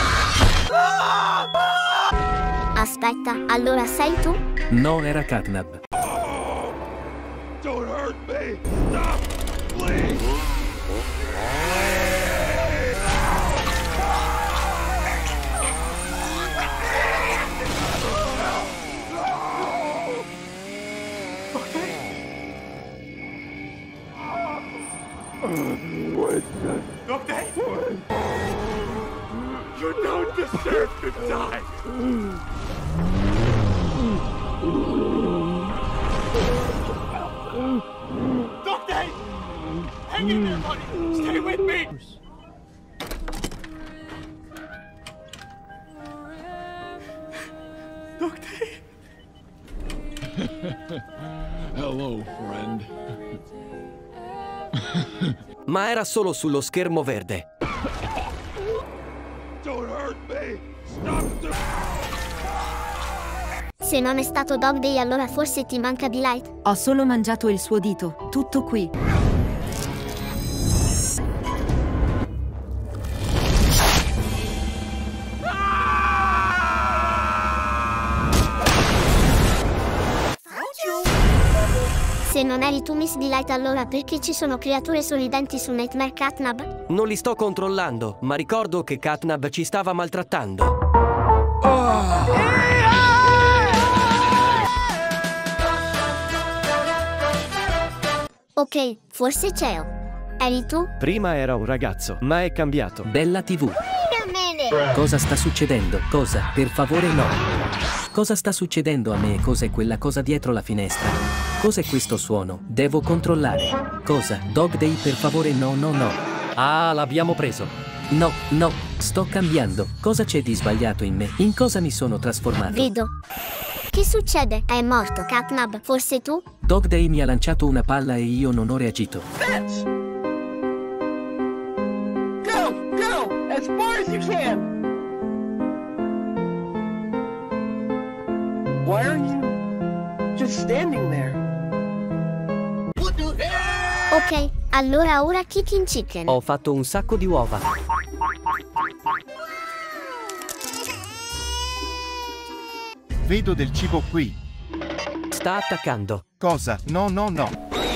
Aspetta, allora sei tu?
No, era Catnap.
Don't hurt me! Stop! Please!
Okay? You don't deserve to die! Doctor! Hang in there, buddy! Stay with me! Doctor!
Hello, friend.
Ma era solo sullo schermo verde.
Don't hurt me! Stop the...
Se non è stato Dog Day allora forse ti manca Delight?
Ho solo mangiato il suo dito, tutto qui.
Se non eri tu Miss Delight allora perché ci sono creature sorridenti su Nightmare Catnap?
Non li sto controllando, ma ricordo che Catnap ci stava maltrattando. Oh.
Ok, forse Ceo. Eri tu?
Prima era un ragazzo, ma è cambiato.
Bella tivù. Cosa sta succedendo? Cosa? Per favore no. Cosa sta succedendo a me? Cos'è quella cosa dietro la finestra? Cos'è questo suono? Devo controllare. Cosa? Dog Day, per favore no, no, no.
Ah, l'abbiamo preso.
No, no, sto cambiando. Cosa c'è di sbagliato in me? In cosa mi sono trasformato?
Vedo. Che succede? È morto Catnap, forse tu?
Dog Day mi ha lanciato una palla e io non ho reagito.
Bitch! Go! Go! As far as you can! Why are you just standing there? What the hell?
Ok, allora ora Kicking Chicken.
Ho fatto un sacco di uova.
Vedo del cibo qui.
Sta attaccando.
Cosa? No, no, no.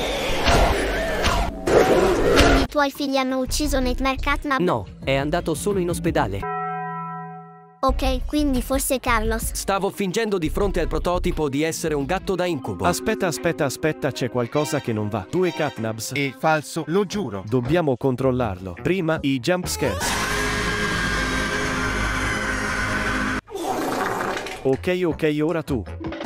I tuoi figli hanno ucciso Nightmare Catnap?
No, è andato solo in ospedale.
Ok, quindi forse Carlos.
Stavo fingendo di fronte al prototipo di essere un gatto da incubo.
Aspetta, aspetta, aspetta, c'è qualcosa che non va. Due Catnaps.
È falso, lo giuro.
Dobbiamo controllarlo. Prima i jump scares. Ok, ok, ora tu.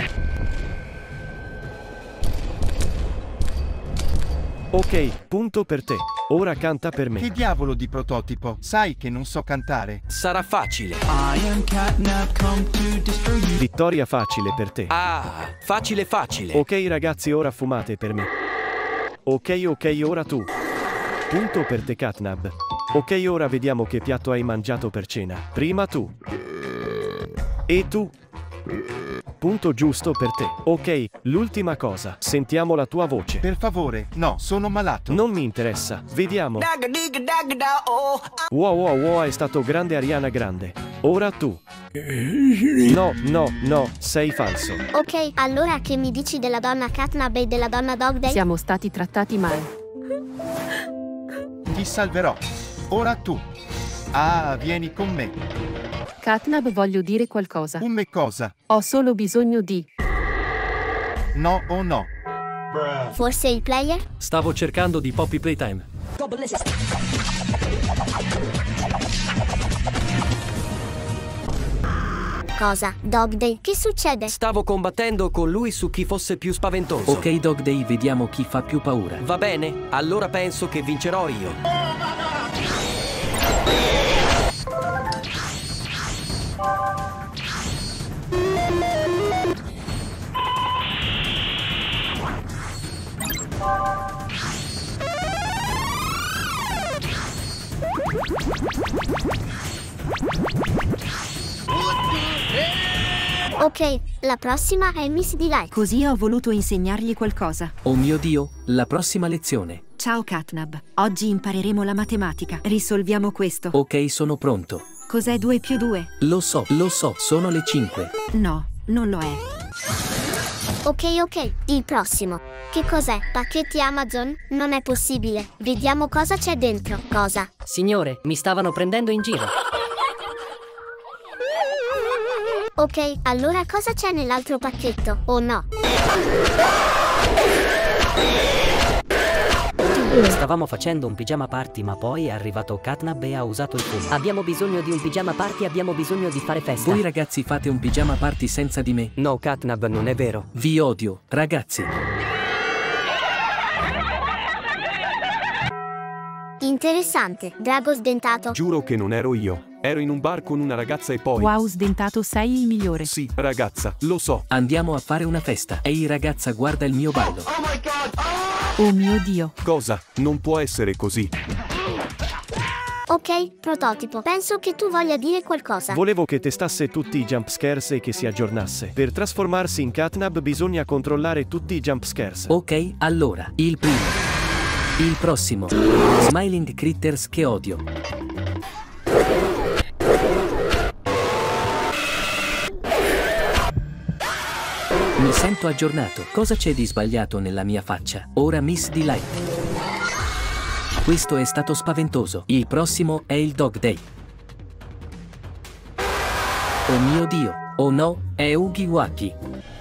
Ok, punto per te. Ora canta per me.
Che diavolo di prototipo? Sai che non so cantare.
Sarà facile.
I am Catnap, come to destroy you.
Vittoria facile per te.
Ah, facile facile.
Ok ragazzi, ora fumate per me. Ok, ok, ora tu. Punto per te Catnap. Ok, ora vediamo che piatto hai mangiato per cena. Prima tu. E tu. Punto giusto per te. Ok, l'ultima cosa. Sentiamo la tua voce.
Per favore, no, sono malato.
Non mi interessa. Vediamo. Wow wow wow, è stato grande Ariana Grande. Ora tu. No, no, no, sei falso.
Ok, allora che mi dici della donna Catnap e della donna Dog Day?
Siamo stati trattati male.
Ti salverò. Ora tu. Ah, vieni con me.
Catnap, voglio dire qualcosa.
Un me cosa?
Ho solo bisogno di...
No o no?
Forse il player?
Stavo cercando di Poppy Playtime.
Cosa? Dog Day? Che succede?
Stavo combattendo con lui su chi fosse più spaventoso.
Ok Dog Day, vediamo chi fa più paura.
Va bene, allora penso che vincerò io.
Ok, la prossima è Miss Delight.
Così ho voluto insegnargli qualcosa.
Oh mio Dio, la prossima lezione.
Ciao Catnap, oggi impareremo la matematica. Risolviamo questo.
Ok, sono pronto.
Cos'è due più due?
Lo so, lo so, sono le cinque.
No, non lo è.
Ok, ok, il prossimo. Che cos'è? Pacchetti Amazon? Non è possibile. Vediamo cosa c'è dentro. Cosa?
Signore, mi stavano prendendo in giro.
Ok, allora cosa c'è nell'altro pacchetto? Oh no.
Stavamo facendo un pigiama party, ma poi è arrivato Catnap e ha usato il fumo.
Abbiamo bisogno di un pigiama party, abbiamo bisogno di fare festa.
Voi ragazzi fate un pigiama party senza di me?
No, Catnap, non è vero.
Vi odio, ragazzi.
Interessante. Drago sdentato.
Giuro che non ero io. Ero in un bar con una ragazza e poi...
Wow, sdentato, sei il migliore.
Sì, ragazza, lo so.
Andiamo a fare una festa. Ehi ragazza, guarda il mio ballo.
Oh mio Dio.
Cosa? Non può essere così.
Ok, prototipo. Penso che tu voglia dire qualcosa.
Volevo che testasse tutti i jump scares e che si aggiornasse. Per trasformarsi in Catnap bisogna controllare tutti i jump scares.
Ok, allora, il primo. Il prossimo. Smiling Critters che odio. Mi sento aggiornato. Cosa c'è di sbagliato nella mia faccia? Ora Miss Delight. Questo è stato spaventoso. Il prossimo è il Dog Day. Oh mio Dio. Oh no, è Oogie Wuggy.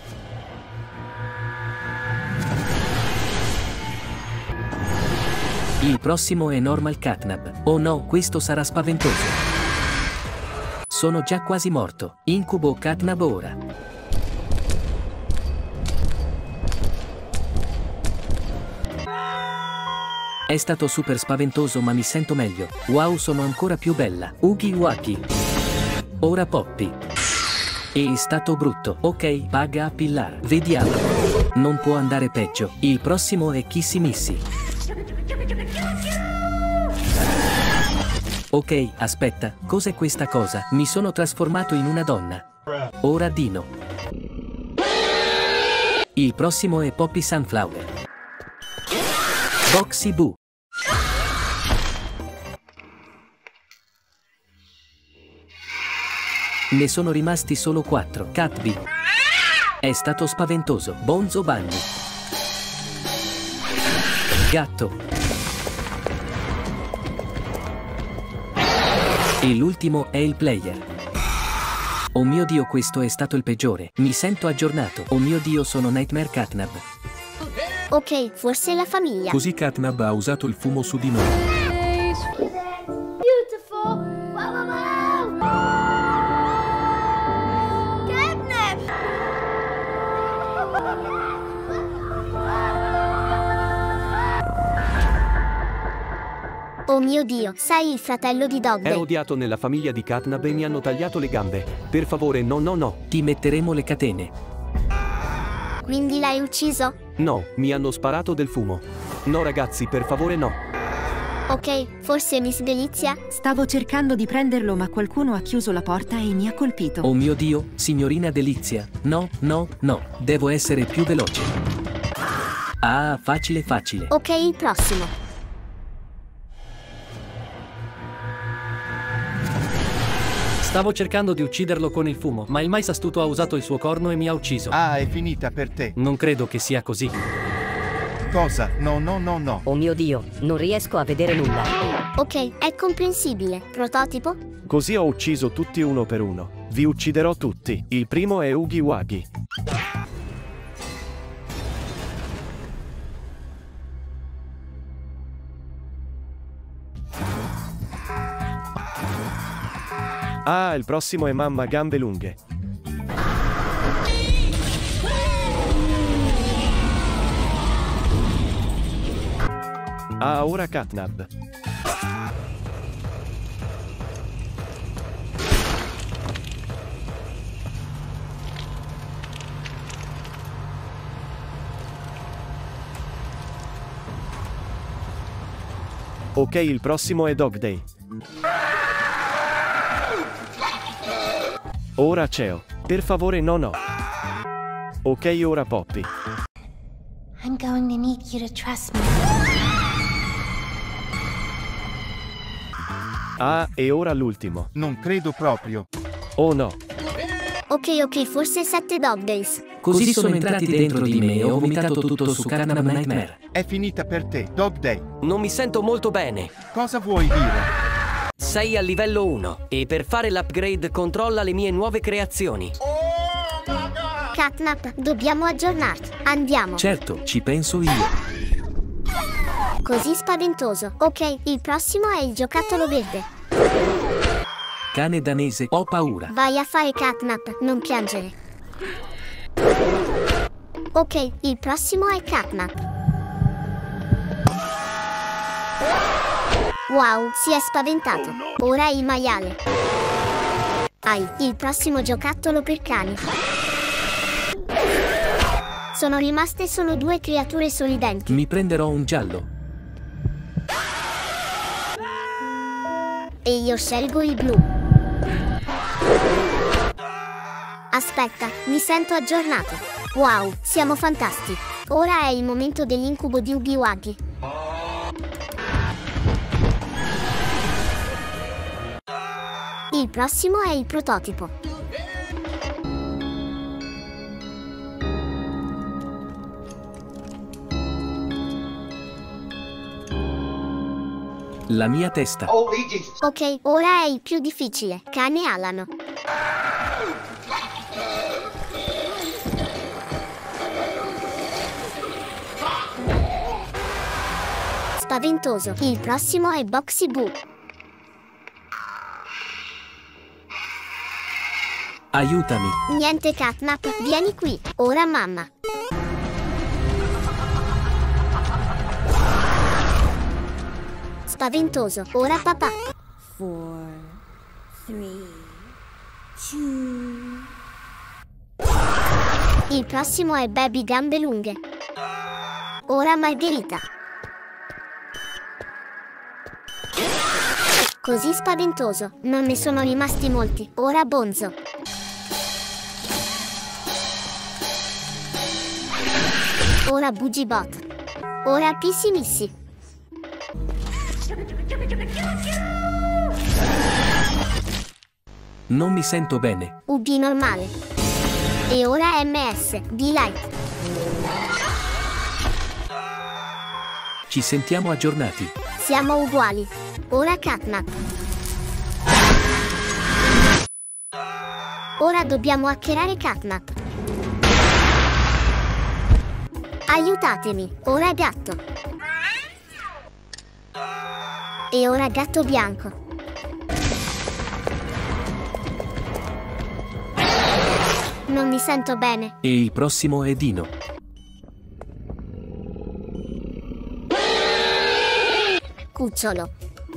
Il prossimo è Normal Catnap. Oh no, questo sarà spaventoso. Sono già quasi morto. Incubo Catnap ora. È stato super spaventoso, ma mi sento meglio. Wow, sono ancora più bella. Oogie Wuggy. Ora Poppy. È stato brutto. Ok, paga a Pillar. Vediamo. Non può andare peggio. Il prossimo è Kissy Missy. Ok, aspetta, cos'è questa cosa? Mi sono trasformato in una donna. Ora Dino. Il prossimo è Poppy Sunflower. Boxy Boo. Ne sono rimasti solo quattro. Catby. È stato spaventoso. Bonzo Bunny. Gatto. E l'ultimo è il player. Oh mio Dio, questo è stato il peggiore. Mi sento aggiornato. Oh mio Dio, sono Nightmare Catnap.
Ok, forse la famiglia.
Così Catnap ha usato il fumo su di noi.
Beautiful. Wow, wow, wow. Catnap. Oh mio Dio, sei il fratello di Dog Day.
Ero odiato nella famiglia di Catnap e mi hanno tagliato le gambe. Per favore, no, no, no.
Ti metteremo le catene.
Quindi l'hai ucciso?
No, mi hanno sparato del fumo. No ragazzi, per favore no.
Ok, forse Miss Delizia?
Stavo cercando di prenderlo, ma qualcuno ha chiuso la porta e mi ha colpito.
Oh mio Dio, signorina Delizia. No, no, no. Devo essere più veloce. Ah, facile, facile.
Ok, il prossimo.
Stavo cercando di ucciderlo con il fumo, ma il mais astuto ha usato il suo corno e mi ha ucciso.
Ah, è finita per te.
Non credo che sia così.
Cosa? No, no, no, no.
Oh mio Dio, non riesco a vedere nulla.
Ok, è comprensibile. Prototipo?
Così ho ucciso tutti uno per uno. Vi ucciderò tutti. Il primo è Oogie Wuggy. Ah, il prossimo è Mamma Gambe Lunghe. Ah, ora Catnap. Ok, il prossimo è Dog Day. Ora Ceo. Per favore, no, no. Ok, ora Poppy.
I'm going to need you to trust me.
Ah, e ora l'ultimo.
Non credo proprio.
Oh no.
Ok, ok, forse sette Dog Days.
Così sono entrati dentro di me e ho vomitato tutto su Catnap Nightmare.
È finita per te, Dog Day.
Non mi sento molto bene.
Cosa vuoi dire?
Sei a livello uno e per fare l'upgrade controlla le mie nuove creazioni.
Catnap, dobbiamo aggiornarti. Andiamo.
Certo, ci penso io.
Così spaventoso. Ok, il prossimo è il giocattolo verde.
Cane danese, ho paura.
Vai a fare Catnap, non piangere. Ok, il prossimo è Catnap. Wow, si è spaventato. Ora è il maiale. Hai, il prossimo giocattolo per cani. Sono rimaste solo due creature sorridenti.
Mi prenderò un giallo.
E io scelgo il blu. Aspetta, mi sento aggiornato. Wow, siamo fantastici. Ora è il momento dell'incubo di Oogie Wuggy. Il prossimo è il prototipo.
La mia testa.
Ok, ora è il più difficile. Cane alano. Spaventoso. Il prossimo è Boxy Boo.
Aiutami.
Niente Catnap, vieni qui. Ora mamma. Spaventoso. Ora papà.
Four, three, two.
Il prossimo è Baby Gambe Lunghe. Ora Margherita. Così spaventoso. Non ne sono rimasti molti. Ora Bonzo. Ora Bugibot. Ora Pissi Missi.
Non mi sento bene.
U B normale. E ora M S, D-Light.
Ci sentiamo aggiornati.
Siamo uguali. Ora Catnap. Ora dobbiamo hackerare Catnap. Aiutatemi. Ora gatto. E ora gatto bianco. Non mi sento bene.
E il prossimo è Dino.
Cucciolo.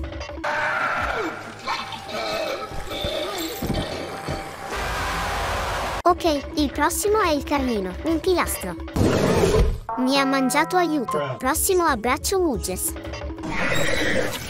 Ok, il prossimo è il Carlino, un pilastro. Mi ha mangiato, aiuto. Prossimo abbraccio Wugges.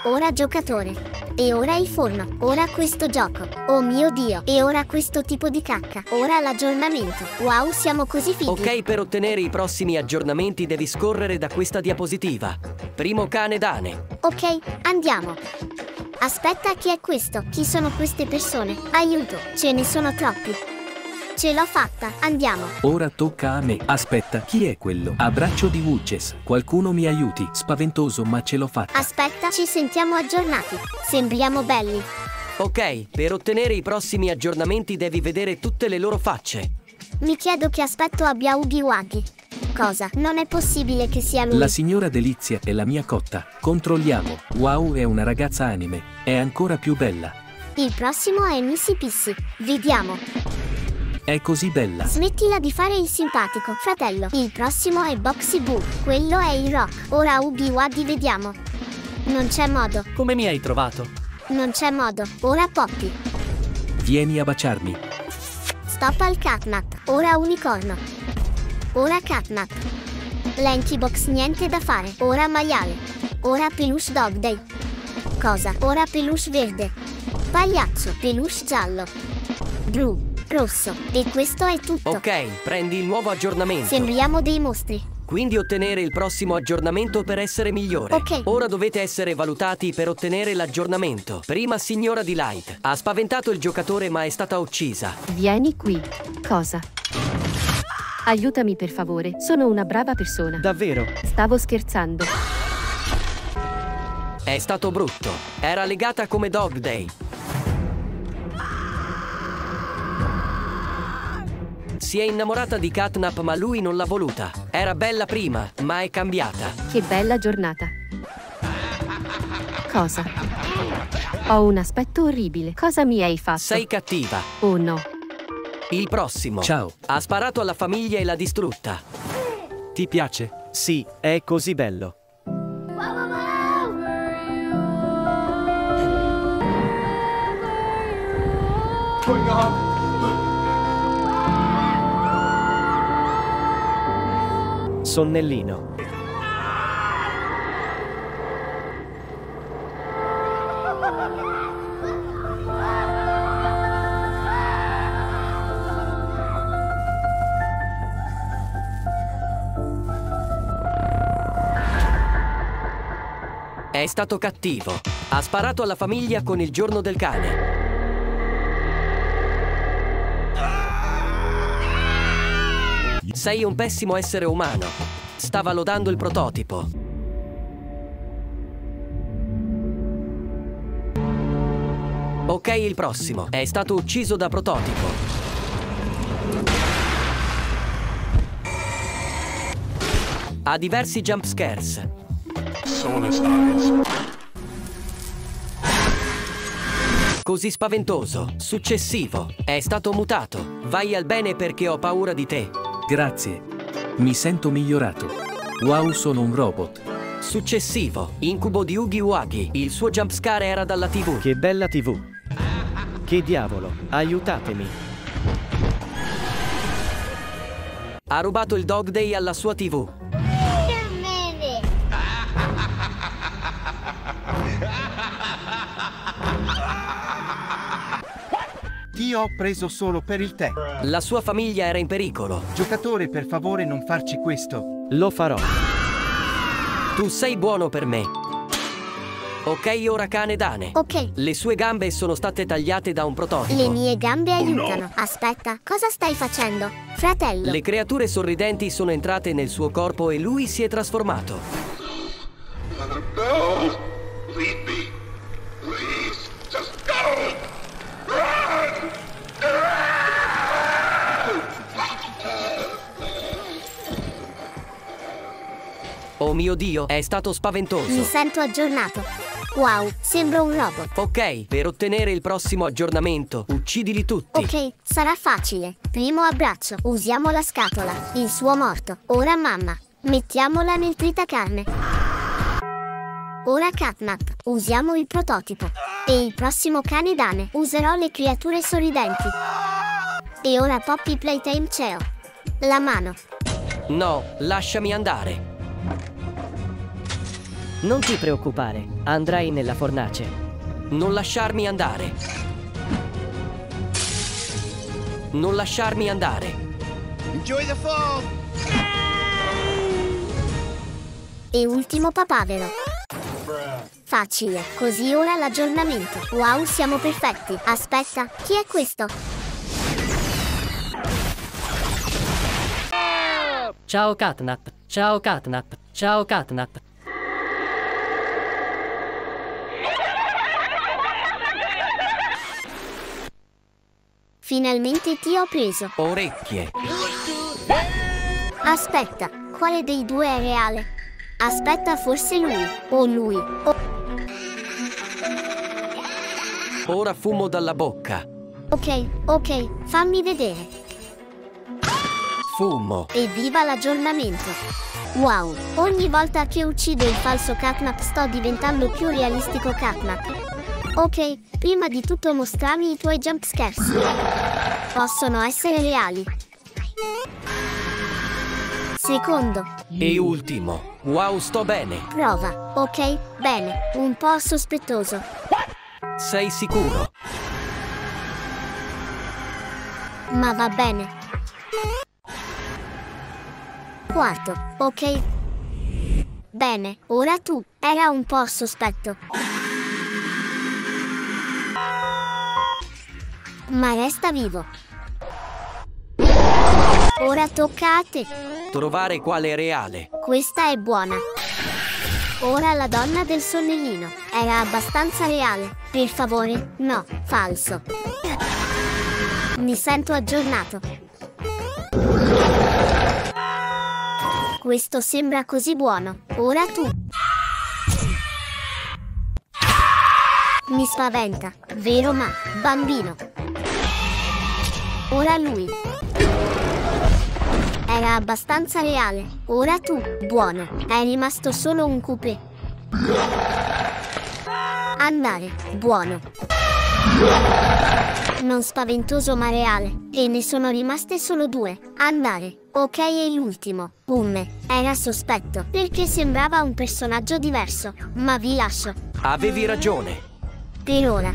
ora giocatore. E ora il forno, ora questo gioco. Oh mio Dio, e ora questo tipo di cacca. Ora l'aggiornamento. Wow, siamo così fighi.
Ok, per ottenere i prossimi aggiornamenti devi scorrere da questa diapositiva. Primo cane Dane.
Ok, andiamo. Aspetta, chi è questo? Chi sono queste persone? Aiuto, ce ne sono troppi. Ce l'ho fatta, andiamo.
Ora tocca a me. Aspetta, chi è quello? Abbraccio di Witches. Qualcuno mi aiuti. Spaventoso, ma ce l'ho fatta.
Aspetta, ci sentiamo aggiornati. Sembriamo belli.
Ok, per ottenere i prossimi aggiornamenti devi vedere tutte le loro facce.
Mi chiedo che aspetto abbia Oogie Wuggy. Cosa? Non è possibile che sia lui.
La signora Delizia è la mia cotta. Controlliamo. Wow, è una ragazza anime. È ancora più bella.
Il prossimo è Missy Pissy. Vediamo.
È così bella.
Smettila di fare il simpatico, fratello. Il prossimo è Boxy Boo. Quello è il rock. Ora Oogie Wuggy, vediamo. Non c'è modo.
Come mi hai trovato?
Non c'è modo. Ora Poppy.
Vieni a baciarmi.
Stop al Catnap. Ora unicorno. Ora Catnap. Lanky Box, niente da fare. Ora maiale. Ora Peluche Dog Day. Cosa? Ora Peluche verde. Pagliaccio. Peluche giallo. Blu. Rosso. E questo è tutto.
Ok, prendi il nuovo aggiornamento.
Sembriamo dei mostri.
Quindi ottenere il prossimo aggiornamento per essere migliore.
Ok.
Ora dovete essere valutati per ottenere l'aggiornamento. Prima signora Delight. Ha spaventato il giocatore ma è stata uccisa.
Vieni qui. Cosa? Aiutami per favore. Sono una brava persona.
Davvero?
Stavo scherzando.
È stato brutto. Era legata come Dog Day. Si è innamorata di Catnap ma lui non l'ha voluta. Era bella prima, ma è cambiata.
Che bella giornata. Cosa? Ho un aspetto orribile. Cosa mi hai fatto?
Sei cattiva.
Oh no.
Il prossimo.
Ciao.
Ha sparato alla famiglia e l'ha distrutta.
Ti piace?
Sì, è così bello. Sonnellino.
È stato cattivo. Ha sparato alla famiglia con il giorno del cane. Sei un pessimo essere umano. Stava lodando il prototipo. Ok, il prossimo. È stato ucciso da prototipo. Ha diversi jump scares. Così spaventoso. Successivo. È stato mutato. Vai al bene perché ho paura di te.
Grazie. Mi sento migliorato. Wow, sono un robot.
Successivo. Incubo di Oogie Wuggy. Il suo jumpscare era dalla tivù.
Che bella tivù. Che diavolo. Aiutatemi.
Ha rubato il Dog Day alla sua tivù.
Ti ho preso solo per il tè.
La sua famiglia era in pericolo.
Giocatore, per favore non farci questo.
Lo farò.
Tu sei buono per me. Ok, ora cane Dane.
Ok.
Le sue gambe sono state tagliate da un prototipo.
Le mie gambe aiutano. Oh no. Aspetta, cosa stai facendo? Fratello.
Le creature sorridenti sono entrate nel suo corpo e lui si è trasformato.
No! Leave me! Please! Just go!
Oh mio Dio, è stato spaventoso.
Mi sento aggiornato. Wow, sembro un robot.
Ok, per ottenere il prossimo aggiornamento, uccidili tutti.
Ok, sarà facile. Primo abbraccio. Usiamo la scatola. Il suo morto. Ora mamma. Mettiamola nel tritacarne. Ora Catnap. Usiamo il prototipo. E il prossimo cane Dane. Userò le creature sorridenti. E ora Poppy Playtime Ceo. La mano.
No, lasciami andare. Non ti preoccupare, andrai nella fornace. Non lasciarmi andare. Non lasciarmi andare.
Enjoy the fall!
E ultimo papavero. Facile, così ora l'aggiornamento. Wow, siamo perfetti. Aspetta, chi è questo?
Ciao Catnap, ciao Catnap, ciao Catnap.
Finalmente ti ho preso.
Orecchie.
Aspetta, quale dei due è reale? Aspetta, forse lui, o lui, o...
Ora fumo dalla bocca.
Ok, ok, fammi vedere.
Fumo.
Evviva l'aggiornamento! Wow, ogni volta che uccido il falso Catnap sto diventando più realistico Catnap. Ok, prima di tutto mostrami i tuoi jump scares. Possono essere reali. Secondo.
E ultimo. Wow, sto bene.
Prova. Ok, bene. Un po' sospettoso.
Sei sicuro?
Ma va bene. Quarto. Ok. Bene, ora tu. Era un po' sospetto. Ma resta vivo. Ora tocca a te.
Trovare quale è reale.
Questa è buona. Ora la donna del sonnellino. Era abbastanza reale. Per favore, no, falso. Mi sento aggiornato. Questo sembra così buono. Ora tu. Mi spaventa, vero ma, bambino. Ora lui. Era abbastanza reale. Ora tu, buono. È rimasto solo un coupé. Andare, buono. Non spaventoso ma reale. E ne sono rimaste solo due. Andare. Ok, e l'ultimo. Umme. Era sospetto, perché sembrava un personaggio diverso. Ma vi lascio.
Avevi ragione.
Per ora.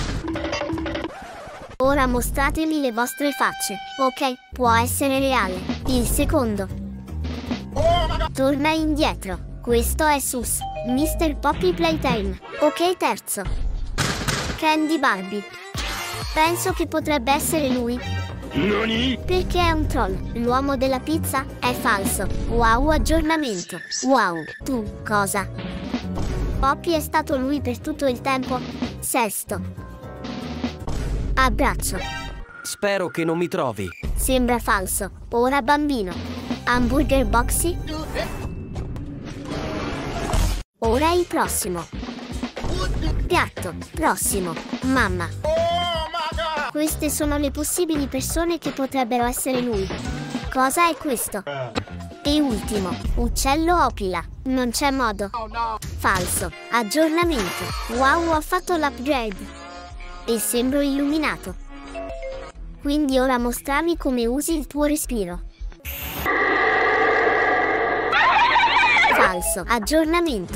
Ora mostratemi le vostre facce. Ok, può essere reale. Il secondo. Torna indietro. Questo è Sus, mister Poppy Playtime. Ok, terzo. Candy Barbie. Penso che potrebbe essere lui.
Nani?
Perché è un troll. L'uomo della pizza è falso. Wow, aggiornamento. Wow, tu, cosa? Poppy è stato lui per tutto il tempo. Sesto. Abbraccio.
Spero che non mi trovi.
Sembra falso. Ora bambino. Hamburger Boxy. Ora il prossimo. Piatto. Prossimo. Mamma. Queste sono le possibili persone che potrebbero essere lui. Cosa è questo? E ultimo. Uccello Opila. Non c'è modo. Falso. Aggiornamento. Wow, ho fatto l'upgrade. E sembro illuminato. Quindi ora mostrami come usi il tuo respiro. Falso. Aggiornamento.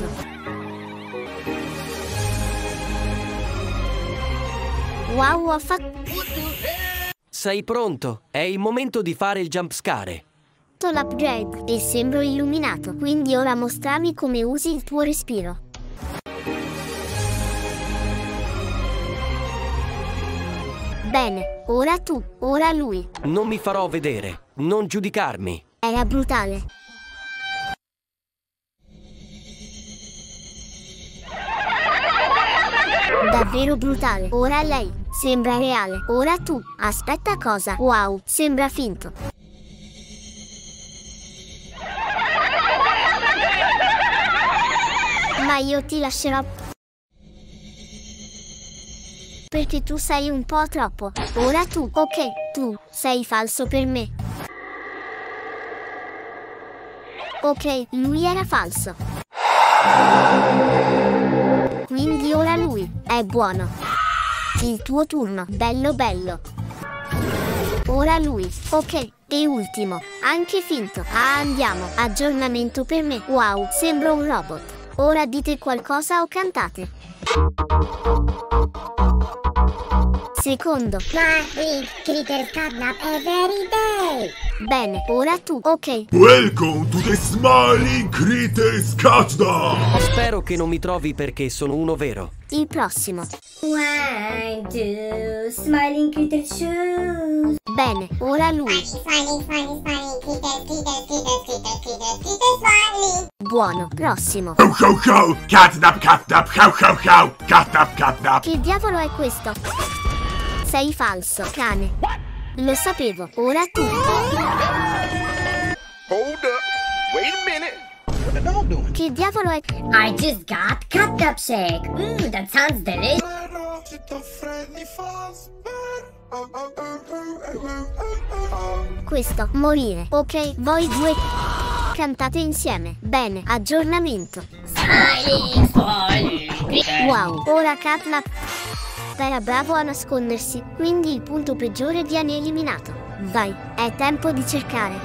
Wow, ho fatto...
Sei pronto? È il momento di fare il jump scare.
L'upgrade. E sembro illuminato. Quindi ora mostrami come usi il tuo respiro. Bene, ora tu, ora lui.
Non mi farò vedere, non giudicarmi.
Era brutale. Davvero brutale. Ora lei, sembra reale. Ora tu, aspetta cosa? Wow, sembra finto. Ma io ti lascerò. Perché tu sei un po' troppo. Ora tu, ok, tu, sei falso per me. Ok, lui era falso. Quindi ora lui, è buono. Il tuo turno, bello bello. Ora lui, ok, e ultimo, anche finto. Ah, andiamo, aggiornamento per me. Wow, sembro un robot. Ora dite qualcosa o cantate. Secondo.
Smiley Critter Catnap every day.
Bene, ora tu, ok.
Welcome to the Smiling Critters Catnap.
Spero che non mi trovi perché sono uno vero.
Il prossimo.
One, two, Smiling Critter Shoes.
Bene, ora lui.
Smiley, smiley, smiley, Critter, Critter, Critter, Critter, Critter, Critter, Smiley.
Buono, prossimo.
Cow, cow, cow, Catnap, Catnap, cow, cow, cow, Catnap, Catnap.
Che diavolo è questo? Sei falso, cane. Lo sapevo, ora tu.
Hold up. Wait a minute. What the dog doing?
Che diavolo è?
I just got catnap shake. Mmm, that sounds delicious.
Questo, morire. Ok, voi due cantate insieme. Bene, aggiornamento. Wow, ora Catnap era bravo a nascondersi, quindi il punto peggiore viene eliminato. Vai, è tempo di cercare.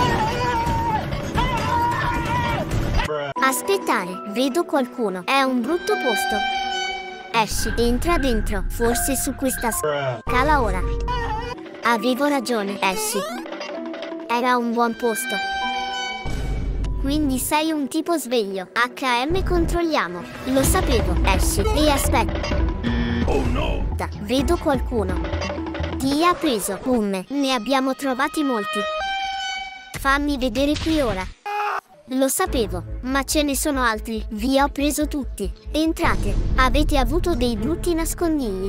Aspettare, vedo qualcuno. È un brutto posto. Esci, entra dentro, forse su questa scala ora. Avevo ragione, esci. Era un buon posto. Quindi sei un tipo sveglio. acca emme controlliamo. Lo sapevo, esci e aspetta.
Oh no!
Vedo qualcuno. Chi ha preso? Um, ne abbiamo trovati molti. Fammi vedere qui ora. Lo sapevo, ma ce ne sono altri. Vi ho preso tutti. Entrate. Avete avuto dei brutti nascondigli.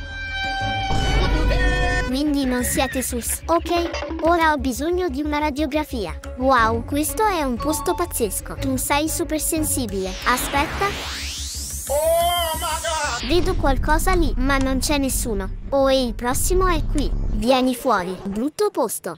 Quindi non siete sus. Ok, ora ho bisogno di una radiografia. Wow, questo è un posto pazzesco. Tu sei super sensibile. Aspetta. Vedo qualcosa lì, ma non c'è nessuno. Oh, e il prossimo è qui. Vieni fuori. Brutto posto.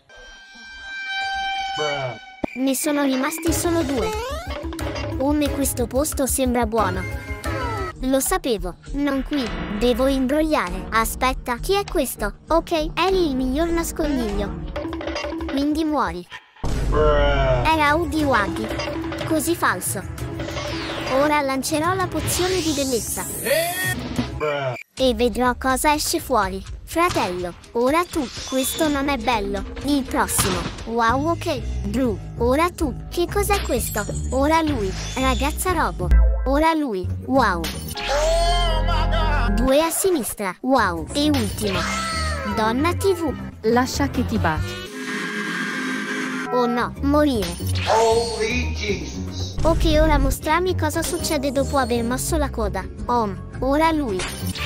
Ne sono rimasti solo due. Come questo posto sembra buono. Lo sapevo. Non qui. Devo imbrogliare. Aspetta, chi è questo? Ok, eri il miglior nascondiglio. Quindi muori. Era Huggy Wuggy. Così falso. Ora lancerò la pozione di bellezza. E vedrò cosa esce fuori. Fratello, ora tu. Questo non è bello. Il prossimo. Wow, ok. Blu, ora tu. Che cos'è questo? Ora lui. Ragazza robo. Ora lui. Wow. Due a sinistra. Wow. E ultimo. Donna tivù.
Lascia che ti baci.
Oh no, morire.
Holy Jesus.
Ok, ora mostrami cosa succede dopo aver mosso la coda. Om, ora lui.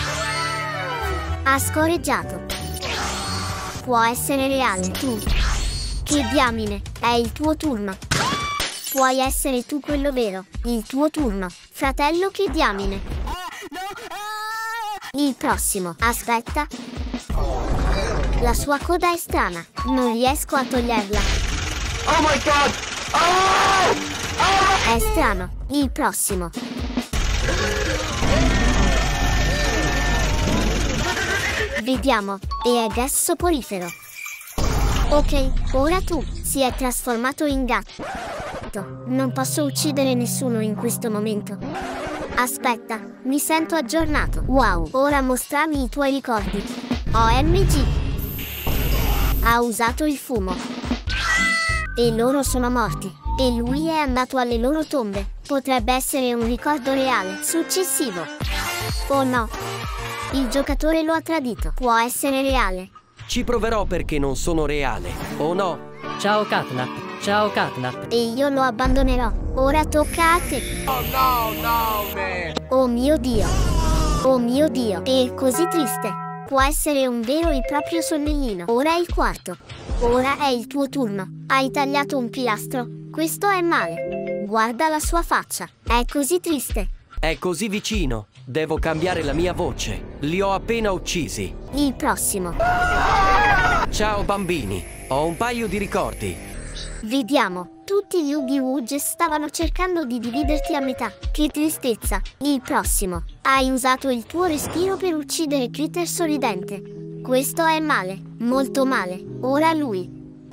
Ha scorreggiato. Può essere reale, tu. Che diamine, è il tuo turno. Puoi essere tu quello vero. Il tuo turno. Fratello, che diamine. Il prossimo. Aspetta. La sua coda è strana. Non riesco a toglierla.
Oh my god! Oh!
È strano. Il prossimo. Vediamo. E è gas soporifero. Ok, ora tu. Si è trasformato in gatto. Non posso uccidere nessuno in questo momento. Aspetta, mi sento aggiornato. Wow, ora mostrami i tuoi ricordi. O emme gi. Ha usato il fumo. E loro sono morti. E lui è andato alle loro tombe. Potrebbe essere un ricordo reale. Successivo. Oh no. Il giocatore lo ha tradito. Può essere reale.
Ci proverò perché non sono reale. Oh no.
Ciao Catnap. Ciao Catnap.
E io lo abbandonerò. Ora tocca a te.
Oh no, no, man.
Oh mio Dio. Oh mio Dio. È così triste. Può essere un vero e proprio sonnellino. Ora è il quarto. Ora è il tuo turno. Hai tagliato un pilastro. Questo è male. Guarda la sua faccia. È così triste.
È così vicino. Devo cambiare la mia voce. Li ho appena uccisi.
Il prossimo.
Ciao bambini. Ho un paio di ricordi.
Vediamo. Tutti gli Huggy Wugges stavano cercando di dividerti a metà. Che tristezza. Il prossimo. Hai usato il tuo respiro per uccidere Critter sorridente. Questo è male. Molto male. Ora lui.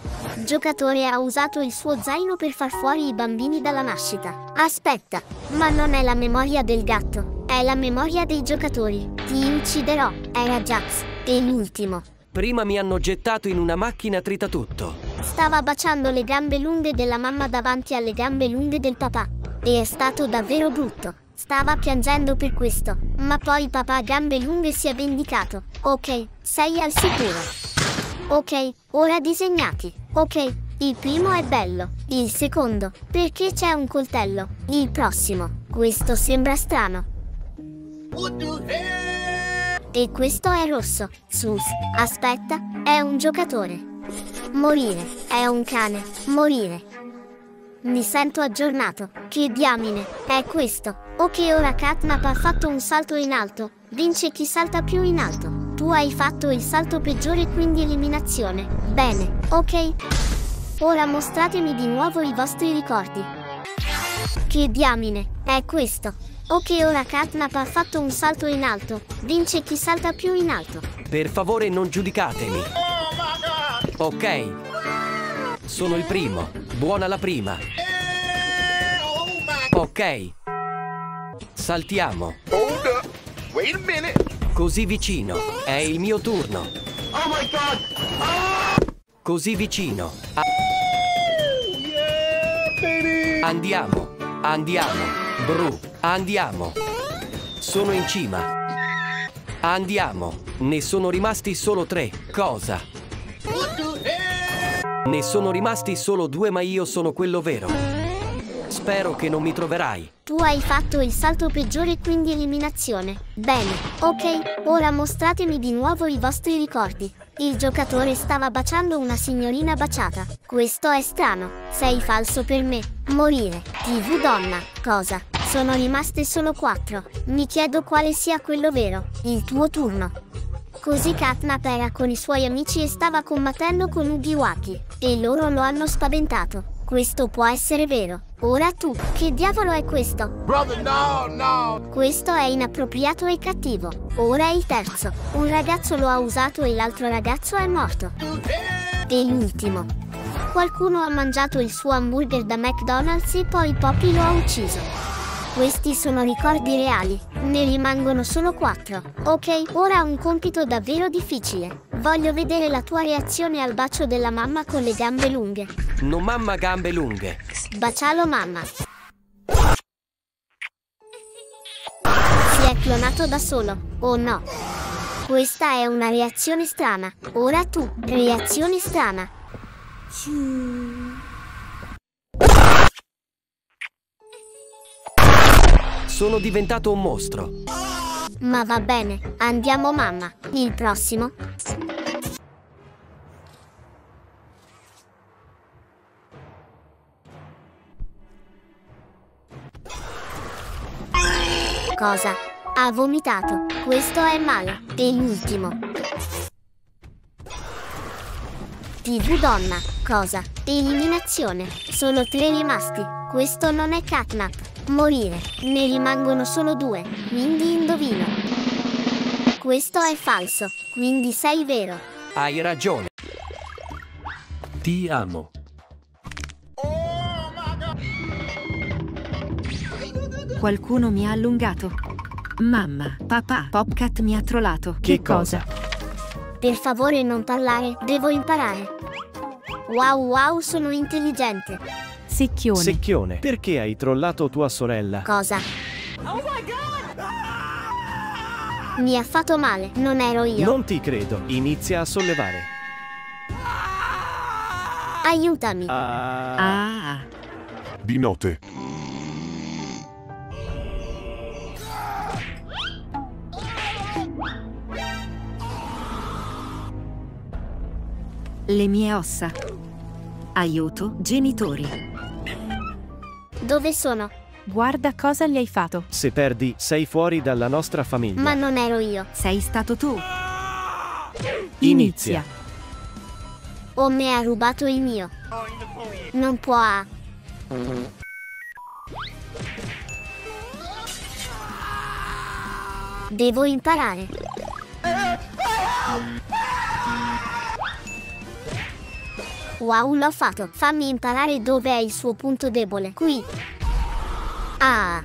giocatore ha usato il suo zaino per far fuori i bambini dalla nascita. Aspetta, ma non è la memoria del gatto, è la memoria dei giocatori. Ti ucciderò, era Jax, e l'ultimo.
Prima mi hanno gettato in una macchina tritatutto.
Stava baciando le gambe lunghe della mamma davanti alle gambe lunghe del papà. E è stato davvero brutto. Stava piangendo per questo, ma poi papà a gambe lunghe si è vendicato. Ok, sei al sicuro. Ok, ora disegnati. Ok, il primo è bello. Il secondo, perché c'è un coltello. Il prossimo, questo sembra strano. E questo è rosso. Sus, aspetta, è un giocatore. Morire, è un cane. Morire. Mi sento aggiornato. Che diamine, è questo. Ok, ora Catnap ha fatto un salto in alto. Vince chi salta più in alto. Tu hai fatto il salto peggiore, quindi eliminazione. Bene, ok. Ora mostratemi di nuovo i vostri ricordi. Che diamine, è questo. Ok, ora Catnap ha fatto un salto in alto. Vince chi salta più in alto.
Per favore non giudicatemi. Ok. Sono il primo. Buona la prima. Ok. Saltiamo.
Hold up. Wait a minute.
Così vicino. È il mio turno.
Oh my god. Ah!
Così vicino. A-
Yeah, baby.
Andiamo. Andiamo. Bru. Andiamo. Sono in cima. Andiamo. Ne sono rimasti solo tre. Cosa? Ne sono rimasti solo due, ma io sono quello vero. Spero che non mi troverai.
Tu hai fatto il salto peggiore, quindi eliminazione. Bene, ok, ora mostratemi di nuovo i vostri ricordi. Il giocatore stava baciando una signorina baciata. Questo è strano. Sei falso per me. Morire. tivù donna. Cosa? Sono rimaste solo quattro. Mi chiedo quale sia quello vero. Il tuo turno. Così Catnap era con i suoi amici e stava combattendo con Ugiwaki. E loro lo hanno spaventato. Questo può essere vero. Ora tu. Che diavolo è questo?
Brother, no, no.
Questo è inappropriato e cattivo. Ora è il terzo. Un ragazzo lo ha usato e l'altro ragazzo è morto. E l'ultimo. Qualcuno ha mangiato il suo hamburger da McDonald's e poi Poppy lo ha ucciso. Questi sono ricordi reali. Ne rimangono solo quattro. Ok, ora un compito davvero difficile. Voglio vedere la tua reazione al bacio della mamma con le gambe lunghe.
No mamma gambe lunghe.
Bacialo mamma. Si è clonato da solo. Oh no. Questa è una reazione strana. Ora tu. Reazione strana.
Sono diventato un mostro.
Ma va bene, andiamo mamma. Il prossimo. Cosa? Ha vomitato. Questo è male. E l'ultimo. tivù donna. Cosa? Eliminazione. Solo tre rimasti. Questo non è Catnap. Morire. Ne rimangono solo due, quindi indovino. Questo è falso, quindi sei vero.
Hai ragione.
Ti amo.
Qualcuno mi ha allungato. Mamma, papà, Popcat mi ha trollato.
Che cosa?
Per favore non parlare, devo imparare. Wow wow, sono intelligente.
Secchione.
Secchione, perché hai trollato tua sorella?
Cosa? Mi ha fatto male, non ero io.
Non ti credo, inizia a sollevare.
Aiutami.
Ah.
Ah.
Di notte.
Le mie ossa. Aiuto, genitori.
Dove sono?
Guarda cosa gli hai fatto.
Se perdi, sei fuori dalla nostra famiglia.
Ma non ero io.
Sei stato tu.
Inizia.
O me ha rubato il mio. Non può. Ah. Devo imparare. Wow, l'ho fatto. Fammi imparare dove è il suo punto debole. Qui. Ah.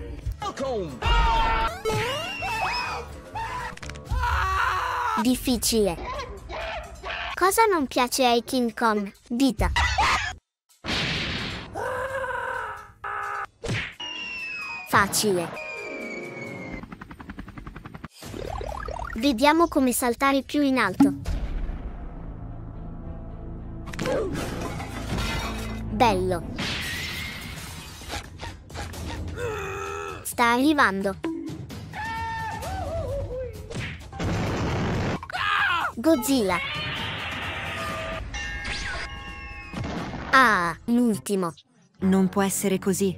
Difficile. Cosa non piace ai King Kong? Vita. Facile. Vediamo come saltare più in alto. Bello. Sta arrivando. Godzilla. Ah, l'ultimo.
Non può essere così.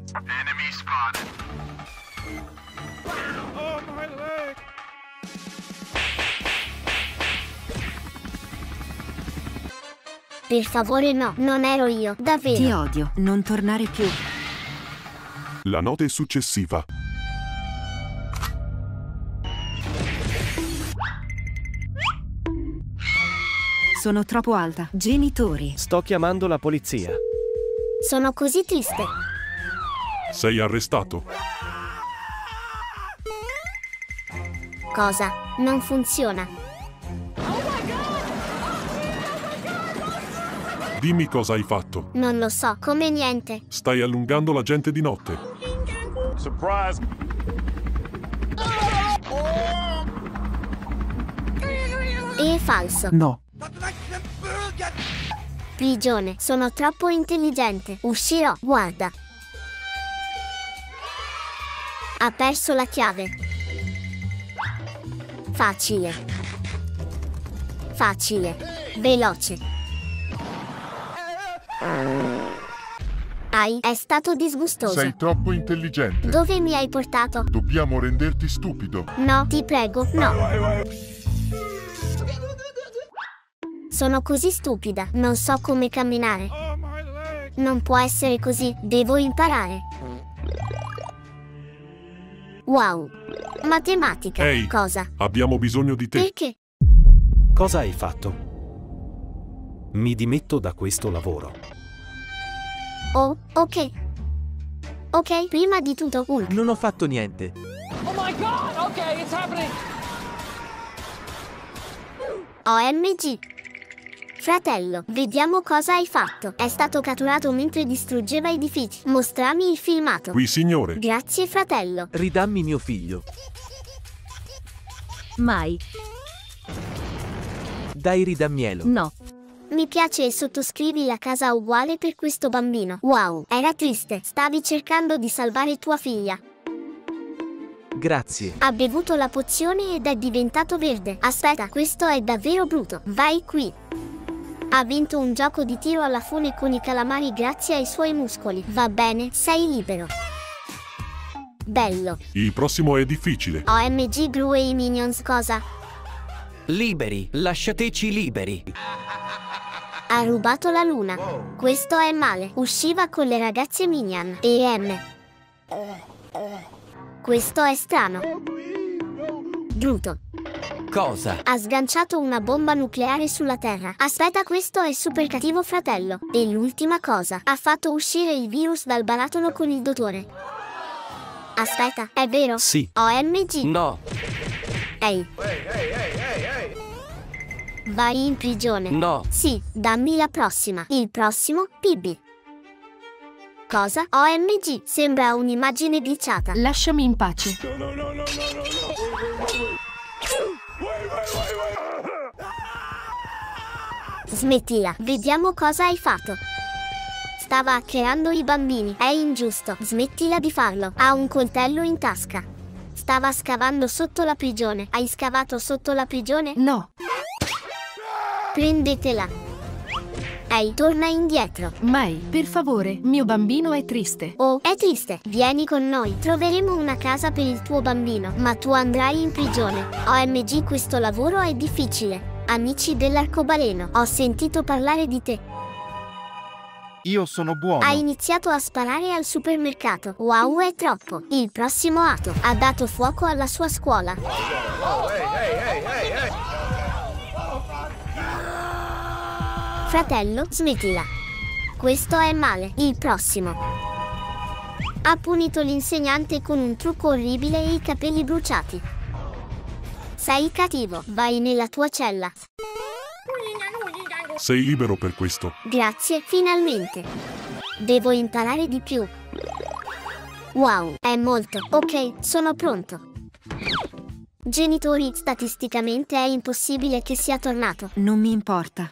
Per favore no, non ero io, davvero.
Ti odio, non tornare più.
La notte successiva.
Sono troppo alta. Genitori.
Sto chiamando la polizia.
Sono così triste.
Sei arrestato.
Cosa? Non funziona.
Dimmi cosa hai fatto.
Non lo so, come niente.
Stai allungando la gente di notte. Surprise!
E è falso.
No.
Prigione, sono troppo intelligente. Uscirò, guarda. Ha perso la chiave. Facile. Facile. Veloce. Ai, è stato disgustoso.
Sei troppo intelligente.
Dove mi hai portato?
Dobbiamo renderti stupido.
No, ti prego, no. Sono così stupida, non so come camminare. Non può essere così, devo imparare. Wow. Matematica.
Ehi,
cosa?
Abbiamo bisogno di te.
Perché?
Cosa hai fatto? Mi dimetto da questo lavoro.
Oh, ok. Ok, prima di tutto Hulk.
Non ho fatto niente.
Oh my god, ok, it's happening.
O M G. Fratello, vediamo cosa hai fatto. È stato catturato mentre distruggeva edifici. Mostrami il filmato.
Qui, signore.
Grazie, fratello.
Ridammi mio figlio.
Mai.
Dai, ridammielo.
No.
Mi piace e sottoscrivi la casa uguale per questo bambino. Wow, era triste. Stavi cercando di salvare tua figlia.
Grazie.
Ha bevuto la pozione ed è diventato verde. Aspetta, questo è davvero brutto. Vai qui. Ha vinto un gioco di tiro alla fune con i calamari grazie ai suoi muscoli. Va bene, sei libero. Bello.
Il prossimo è difficile.
O M G Gru e i Minions cosa?
Liberi, lasciateci liberi.
Ha rubato la luna. Questo è male. Usciva con le ragazze Minion. E M. Questo è strano. Brutto.
Cosa?
Ha sganciato una bomba nucleare sulla Terra. Aspetta, questo è super cattivo, fratello. E l'ultima cosa. Ha fatto uscire il virus dal barattolo con il dottore. Aspetta, è vero?
Sì.
O M G.
No.
Ehi. Vai in prigione.
No.
Sì, dammi la prossima. Il prossimo, P B. Cosa? O M G. Sembra un'immagine glitchata.
Lasciami in pace.
No, no, no, no, no, no.
Smettila, vediamo cosa hai fatto. Stava hackerando i bambini. È ingiusto. Smettila di farlo. Ha un coltello in tasca. Stava scavando sotto la prigione. Hai scavato sotto la prigione?
No.
Prendetela. Ehi, torna indietro.
Mai, per favore, mio bambino è triste.
Oh, è triste. Vieni con noi. Troveremo una casa per il tuo bambino, ma tu andrai in prigione. O M G, questo lavoro è difficile. Amici dell'arcobaleno, ho sentito parlare di te.
Io sono buono.
Ha iniziato a sparare al supermercato. Wow, è troppo. Il prossimo atto. Ha dato fuoco alla sua scuola.
Oh, hey, hey, hey, hey, hey.
Fratello, smettila. Questo è male. Il prossimo. Ha punito l'insegnante con un trucco orribile e i capelli bruciati. Sei cattivo. Vai nella tua cella.
Sei libero per questo.
Grazie, finalmente. Devo imparare di più. Wow, è molto. Ok, sono pronto. Genitori, statisticamente è impossibile che sia tornato.
Non mi importa.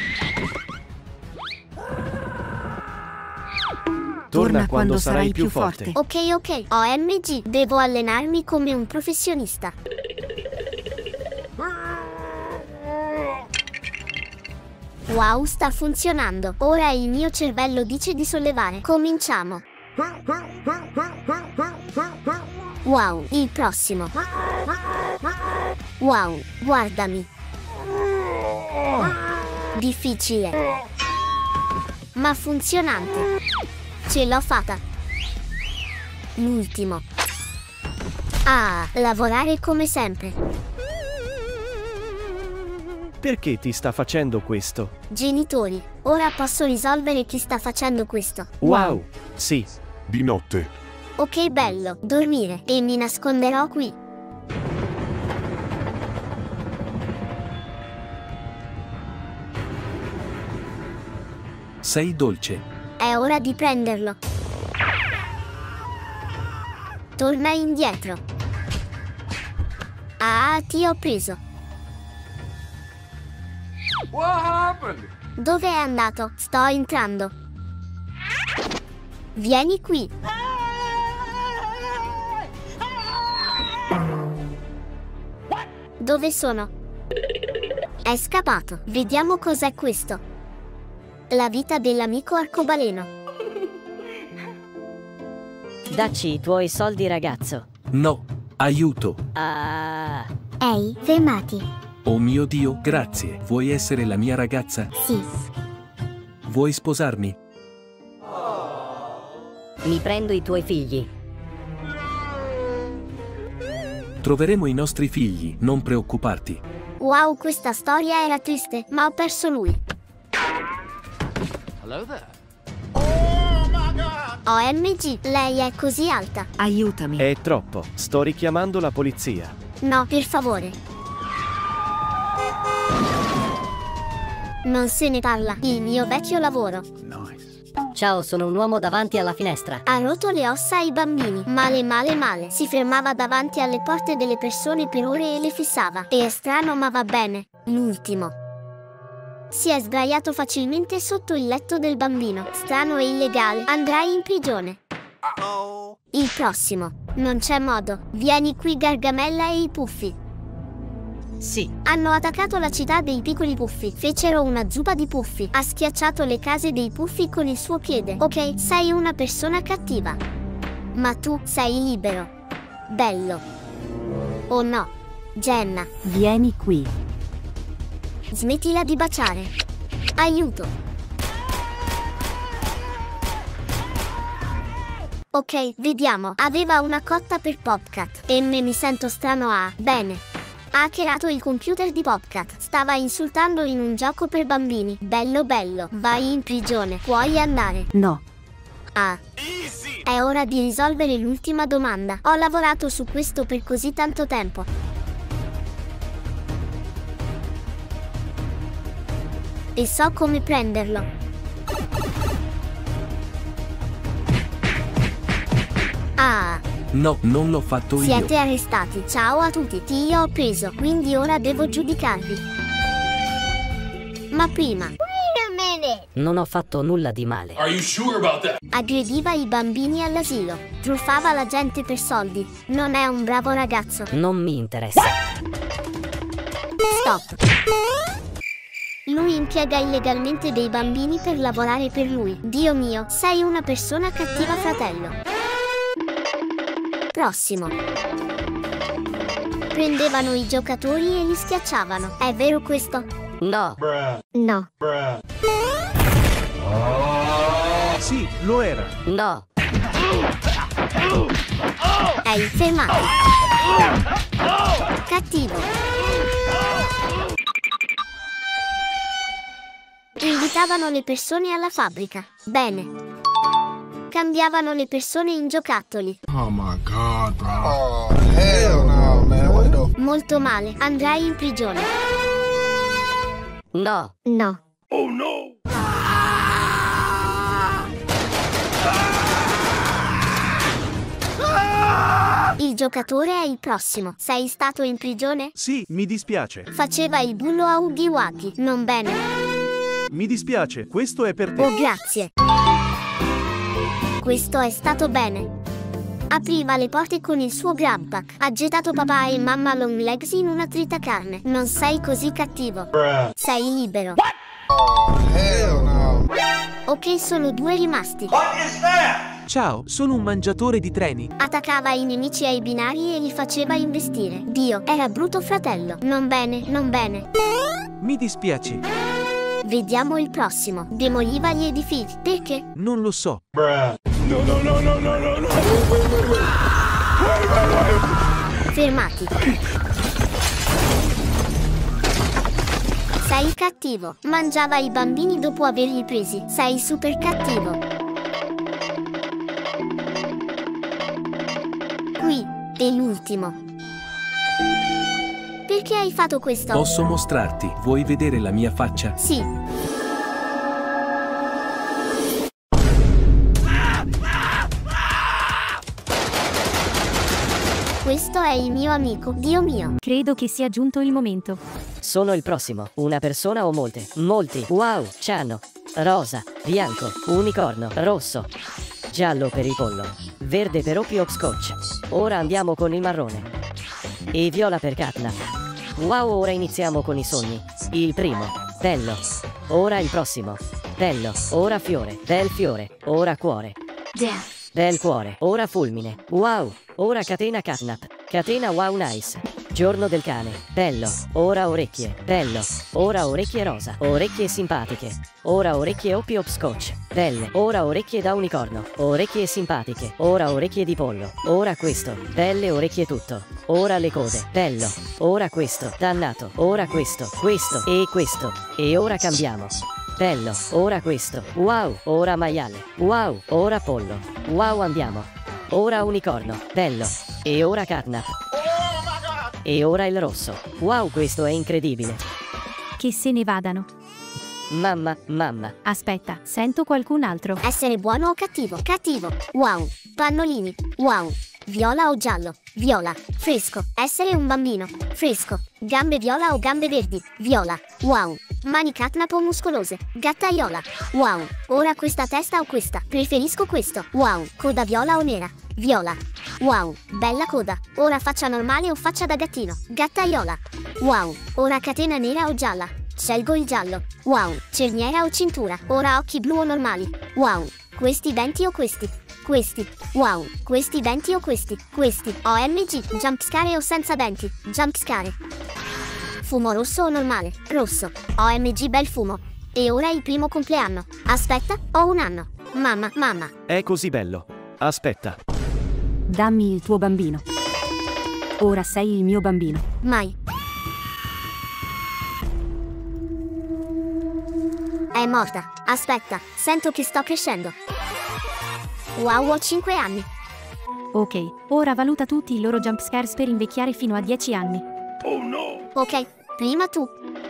Torna quando sarai più forte.
Ok, ok. O M G, devo allenarmi come un professionista. Wow, sta funzionando. Ora il mio cervello dice di sollevare. Cominciamo. Wow, il prossimo. Wow, guardami. Difficile, ma funzionante. Ce l'ho fatta. L'ultimo. Ah, lavorare come sempre.
Perché ti sta facendo questo?
Genitori, ora posso risolvere chi sta facendo questo.
Wow, sì.
Di notte.
Ok, bello, dormire. E mi nasconderò qui.
Sei dolce.
È ora di prenderlo. Torna indietro. Ah, ti ho preso.
What happened?
Dove è andato? Sto entrando. Vieni qui. Dove sono? È scappato. Vediamo cos'è questo. La vita dell'amico arcobaleno.
Dacci i tuoi soldi, ragazzo.
No, aiuto.
Ah.
Ehi, fermati.
Oh mio Dio, grazie. Vuoi essere la mia ragazza?
Sì.
Vuoi sposarmi?
Mi prendo i tuoi figli.
Troveremo i nostri figli, non preoccuparti.
Wow, questa storia era triste, ma ho perso lui.
Hello there.
O M G, lei è così alta.
Aiutami.
È troppo. Sto richiamando la polizia.
No, per favore. Non se ne parla. Il mio vecchio lavoro.
Ciao, sono un uomo davanti alla finestra.
Ha rotto le ossa ai bambini. Male, male, male. Si fermava davanti alle porte delle persone per ore e le fissava. E è strano, ma va bene. L'ultimo. Si è sdraiato facilmente sotto il letto del bambino. Strano e illegale. Andrai in prigione. Il prossimo. Non c'è modo. Vieni qui, Gargamella e i puffi.
Sì.
Hanno attaccato la città dei piccoli puffi. Fecero una zuppa di puffi. Ha schiacciato le case dei puffi con il suo piede. Ok, sei una persona cattiva. Ma tu sei libero. Bello. Oh no. Jenna.
Vieni qui.
Smettila di baciare. Aiuto. Ok, vediamo. Aveva una cotta per Popcat. E me mi sento strano a... Bene. Ha hackerato il computer di Popcat. Stava insultando in un gioco per bambini. Bello bello. Vai in prigione. Puoi andare.
No.
Ah. È ora di risolvere l'ultima domanda. Ho lavorato su questo per così tanto tempo. E so come prenderlo. Ah.
No, non l'ho fatto io.
Siete arrestati. Ciao a tutti. Ti ho preso, quindi ora devo giudicarvi. Ma prima.
Wait a minute.
Non ho fatto nulla di male.
Are you sure about that?
Aggrediva i bambini all'asilo. Truffava la gente per soldi. Non è un bravo ragazzo.
Non mi interessa.
Stop. Lui impiega illegalmente dei bambini per lavorare per lui. Dio mio, sei una persona cattiva, fratello. Prossimo. Prendevano i giocatori e li schiacciavano. È vero questo?
No.
No.
Sì, lo era.
No.
Ehi, fermati. Cattivo. Invita Portavano le persone alla fabbrica. Bene. Cambiavano le persone in giocattoli.
Oh my god, bro. Oh, hell no, man. What the...
Molto male. Andrai in prigione.
No.
No.
Oh no.
Il giocatore è il prossimo. Sei stato in prigione?
Sì, mi dispiace.
Faceva il bullo a Oogie Woogie. Non bene.
Mi dispiace, questo è per te.
Oh, grazie. Questo è stato bene. Apriva le porte con il suo grabback. Ha gettato papà e mamma Longlegs in una tritacarne. Non sei così cattivo. Bruh. Sei libero.
What? Oh, hell no.
Ok, sono due rimasti.
What is that?
Ciao, sono un mangiatore di treni.
Attaccava i nemici ai binari e li faceva investire. Dio, era brutto fratello. Non bene, non bene.
Mi dispiace.
Vediamo il prossimo. Demoliva gli edifici. Perché?
Non lo so.
Bruh. No, no, no, no, no, no, no.
Fermati. Sei cattivo. Mangiava i bambini dopo averli presi. Sei super cattivo. Qui, è l'ultimo. Perché hai fatto questo?
Posso mostrarti? Vuoi vedere la mia faccia?
Sì. Questo è il mio amico, Dio mio.
Credo che sia giunto il momento.
Sono il prossimo. Una persona o molte? Molti. Wow, ciano. Rosa, bianco, unicorno, rosso. Giallo per il pollo. Verde per Oppio Scotch. Ora andiamo con il marrone. E viola per Catnap. Wow, ora iniziamo con i sogni. Il primo. Bello. Ora il prossimo. Bello. Ora fiore. Bel fiore. Ora cuore. Bel cuore. Ora fulmine. Wow. Ora catena Catnap. Catena wow nice. Giorno del cane. Bello. Ora orecchie. Bello. Ora orecchie rosa. Orecchie simpatiche. Ora orecchie Oppio Scotch. Belle. Ora orecchie da unicorno. Orecchie simpatiche. Ora orecchie di pollo. Ora questo. Belle orecchie tutto. Ora le code. Bello. Ora questo. Dannato. Ora questo. Questo. E questo. E ora cambiamo. Bello. Ora questo. Wow. Ora maiale. Wow. Ora pollo. Wow, andiamo. Ora unicorno. Bello. E ora Catnap. E ora il rosso. Wow, questo è incredibile.
Che se ne vadano.
Mamma, mamma.
Aspetta, sento qualcun altro.
Essere buono o cattivo? Cattivo. Wow. Pannolini. Wow. Viola o giallo? Viola. Fresco. Essere un bambino. Fresco. Gambe viola o gambe verdi? Viola. Wow. Mani Catnap o muscolose? Gattaiola. Wow. Ora questa testa o questa? Preferisco questo. Wow. Coda viola o nera? Viola. Wow. Bella coda. Ora faccia normale o faccia da gattino? Gattaiola. Wow. Ora catena nera o gialla? Scelgo il giallo. Wow. Cerniera o cintura? Ora occhi blu o normali? Wow. Questi denti o questi? Questi. Wow. Questi denti o questi? Questi. O M G. Jumpscare o senza denti? Jumpscare. Fumo rosso o normale? Rosso. O M G, bel fumo. E ora il primo compleanno. Aspetta, ho un anno. Mamma, mamma.
È così bello. Aspetta.
Dammi il tuo bambino. Ora sei il mio bambino.
Mai. È morta. Aspetta, sento che sto crescendo. Wow, ho cinque anni.
Ok, ora valuta tutti i loro jumpscares per invecchiare fino a dieci anni.
Oh no.
Ok, prima tu.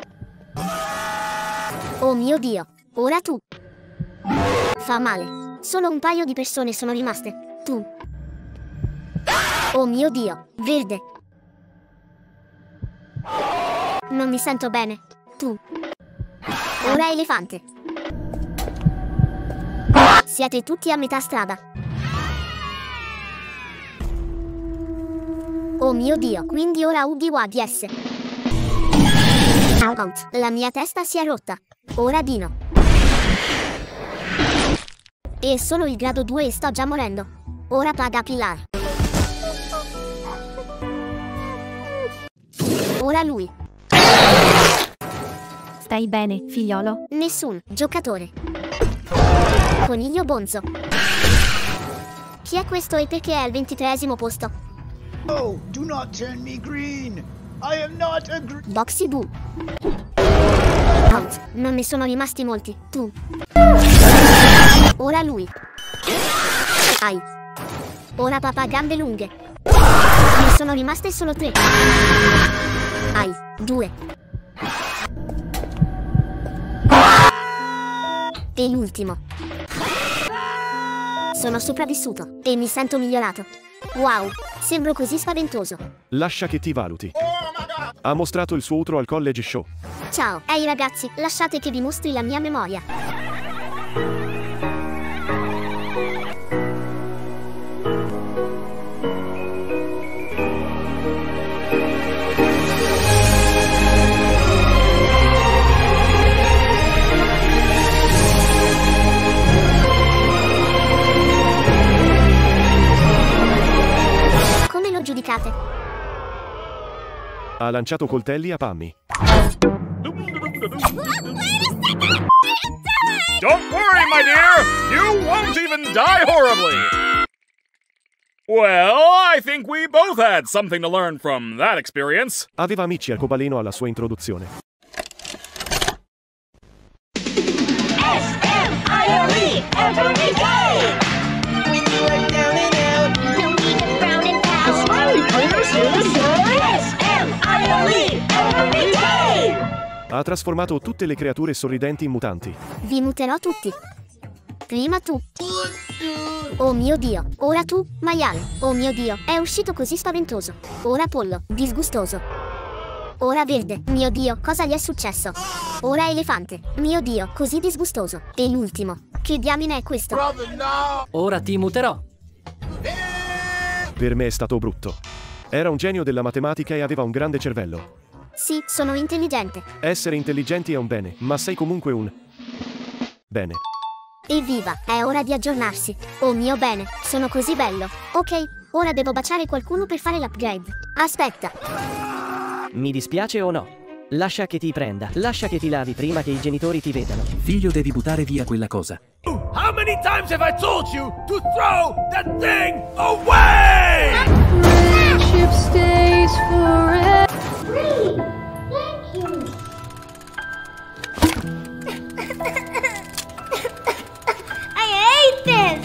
Oh mio Dio, ora tu. Fa male. Solo un paio di persone sono rimaste. Tu. Oh mio Dio, verde. Non mi sento bene. Tu. Ora elefante. Siete tutti a metà strada. Oh mio Dio, quindi ora Oogie Woogie S. Out. La mia testa si è rotta. Ora Dino. E sono il grado due e sto già morendo. Ora paga Pilar. Ora lui.
Stai bene, figliolo?
Nessun giocatore. Coniglio bonzo. Chi è questo e perché è al ventitreesimo posto?
Oh, do not turn me green. I am not a gr-
Boxy Boo. Out. Non ne sono rimasti molti. Tu. Ora lui. Ai. Ora papà gambe lunghe. Ne sono rimaste solo tre. Ai. Due. E l'ultimo. Sono sopravvissuto e mi sento migliorato. Wow, sembro così spaventoso.
Lascia che ti valuti. Ha mostrato il suo utero al college show.
Ciao, ehi ragazzi, lasciate che vi mostri la mia memoria. Come lo giudicate?
Ha lanciato coltelli a Pammy.
Don't worry, my dear! You won't even die horribly! Well, I think we both had something to learn from that experience.
Aveva amici arcobaleno alla sua introduzione.
S M I L E every day! When you are down and out, no need to frown and pout. The Smiley Players here to say S M I L E every day!
Ha trasformato tutte le creature sorridenti in mutanti.
Vi muterò tutti. Prima tu. Oh mio Dio. Ora tu, maiale. Oh mio Dio, è uscito così spaventoso. Ora pollo, disgustoso. Ora verde. Mio Dio, cosa gli è successo? Ora elefante. Mio Dio, così disgustoso. E l'ultimo. Che diamine è questo?
Ora ti muterò.
Per me è stato brutto. Era un genio della matematica e aveva un grande cervello.
Sì, sono intelligente.
Essere intelligenti è un bene, ma sei comunque un... bene.
Evviva, è ora di aggiornarsi. Oh mio bene, sono così bello. Ok, ora devo baciare qualcuno per fare l'upgrade. Aspetta.
Mi dispiace o no? Lascia che ti prenda. Lascia che ti lavi prima che i genitori ti vedano.
Figlio, devi buttare via quella cosa.
How many times have I told you to throw that thing away?
Friendship stays forever.
I hate this!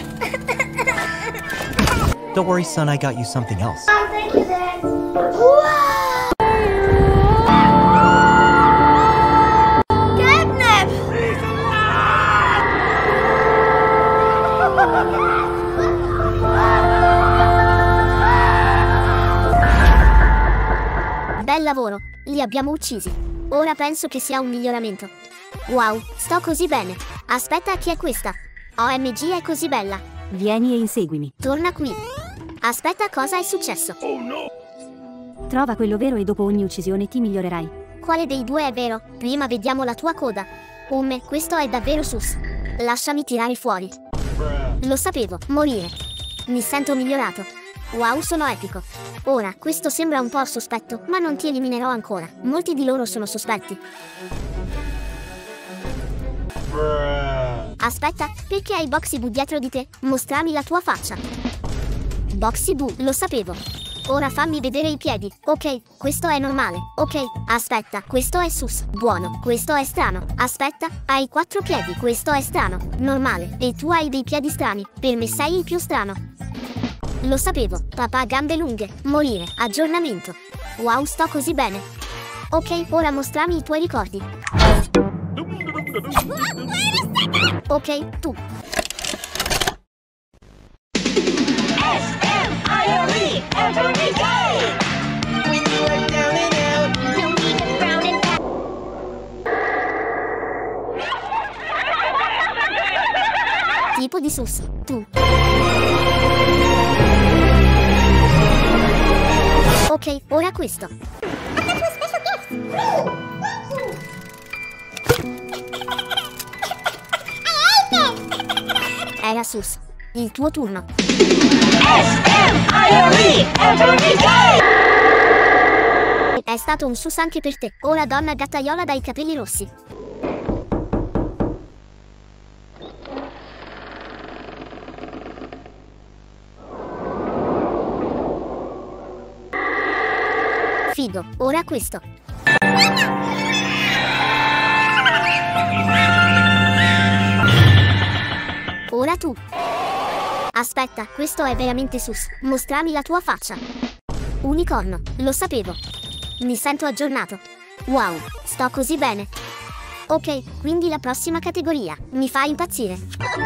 Don't worry, son, I got you something else.
Oh, thank you, Dad. Wow! Catnip!
Bel lavoro, li abbiamo uccisi. Ora penso che sia un miglioramento. Wow, sto così bene. Aspetta, chi è questa? O M G, è così bella.
Vieni e inseguimi.
Torna qui. Aspetta, cosa è successo?
Oh no!
Trova quello vero e dopo ogni uccisione ti migliorerai.
Quale dei due è vero? Prima vediamo la tua coda. Umme, questo è davvero sus. Lasciami tirare fuori. Lo sapevo, morire. Mi sento migliorato. Wow, sono epico. Ora, questo sembra un po' sospetto, ma non ti eliminerò ancora. Molti di loro sono sospetti. Aspetta, perché hai Boxy Boo dietro di te? Mostrami la tua faccia. Boxy Boo, lo sapevo. Ora fammi vedere i piedi. Ok, questo è normale. Ok, aspetta, questo è sus. Buono, questo è strano. Aspetta, hai quattro piedi. Questo è strano. Normale. E tu hai dei piedi strani. Per me sei il più strano. Lo sapevo. Papà gambe lunghe. Morire. Aggiornamento. Wow, sto così bene. Ok, ora mostrami i tuoi ricordi. Ok, tu.
S M I L E every day! When you are down and out, no need to frown and pout.
Tipo di sus. Tu. Ok, ora questo. Era sus. Il tuo turno.
S M I L E every day!
È stato un sus anche per te. Ora donna gattaiola dai capelli rossi. Figo, ora questo. Ora tu. Aspetta, questo è veramente sus. Mostrami la tua faccia. Unicorno, lo sapevo. Mi sento aggiornato. Wow, sto così bene. Ok, quindi la prossima categoria. Mi fa impazzire.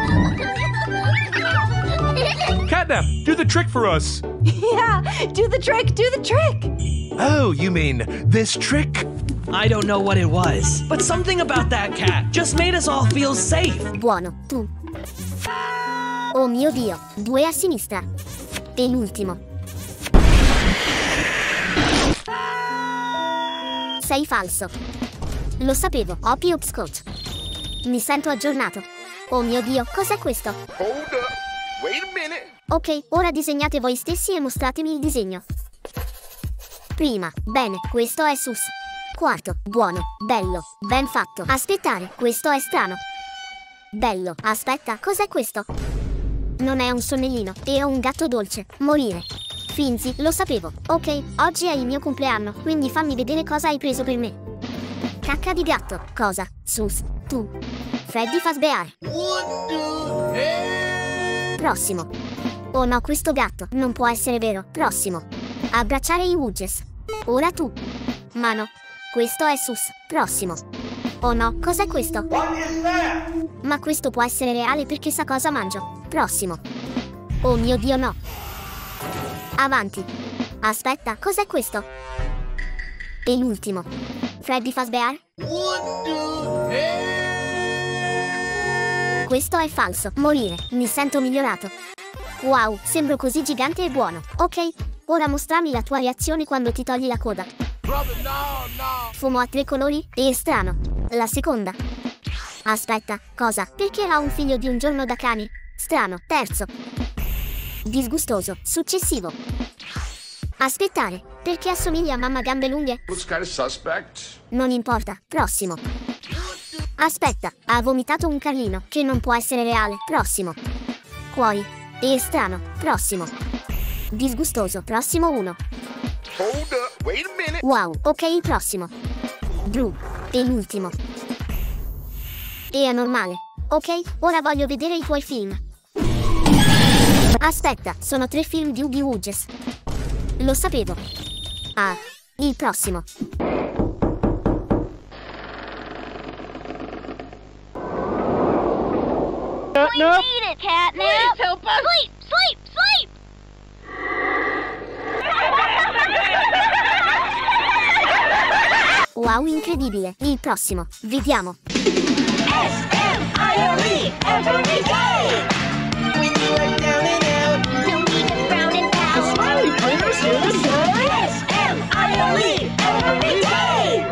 Catnap, do the trick for us.
Yeah, do the trick, do the trick.
Oh, you mean this trick?
I don't know what it was, but something about that cat just made us all feel safe.
Buono, tu. Oh mio Dio, due a sinistra. E l'ultimo. Sei falso. Lo sapevo, Hoppy Hopscotch. Mi sento aggiornato. Oh mio Dio, cos'è questo?
Hold up. Wait a minute.
Ok, ora disegnate voi stessi e mostratemi il disegno. Prima, bene, questo è sus. Quarto, buono, bello, ben fatto. Aspettare, questo è strano. Bello, aspetta, cos'è questo? Non è un sonnellino, è un gatto dolce. Morire. Finzi, lo sapevo. Ok, oggi è il mio compleanno, quindi fammi vedere cosa hai preso per me. Cacca di gatto, cosa? Sus, tu. Freddy Fazbear. Prossimo. Oh no, questo gatto, non può essere vero. Prossimo. Abbracciare i Wooges. Ora tu. Mano. Questo è sus. Prossimo. Oh no, cos'è questo? Ma questo può essere reale perché sa cosa mangio. Prossimo. Oh mio Dio, no. Avanti. Aspetta, cos'è questo? E l'ultimo. Freddy Fazbear? Questo è falso. Morire. Mi sento migliorato. Wow, sembro così gigante e buono. Ok, ora mostrami la tua reazione quando ti togli la coda. Fumo a tre colori? E strano. La seconda. Aspetta, cosa? Perché ha un figlio di un giorno da cani? Strano. Terzo. Disgustoso. Successivo. Aspettare. Perché assomiglia a mamma gambe lunghe?
Looks kind of suspect.
Non importa. Prossimo. Aspetta. Ha vomitato un Carlino, che non può essere reale. Prossimo. Cuori. E strano. Prossimo. Disgustoso. Prossimo uno.
Hold up. Wait a minute.
Wow. Ok, il prossimo. Blu. E l'ultimo. E è normale. Ok, ora voglio vedere i tuoi film. Aspetta, sono tre film di Oogie Wooges. Lo sapevo. Ah, il prossimo.
We need it, Catnap. Please help us. Sleep, sleep, sleep.
Wow, incredibile. Il prossimo. Vediamo.
S M I R E every day. When you are down and out, no need to frown and pout. The smiley players here to say S M I R E every day.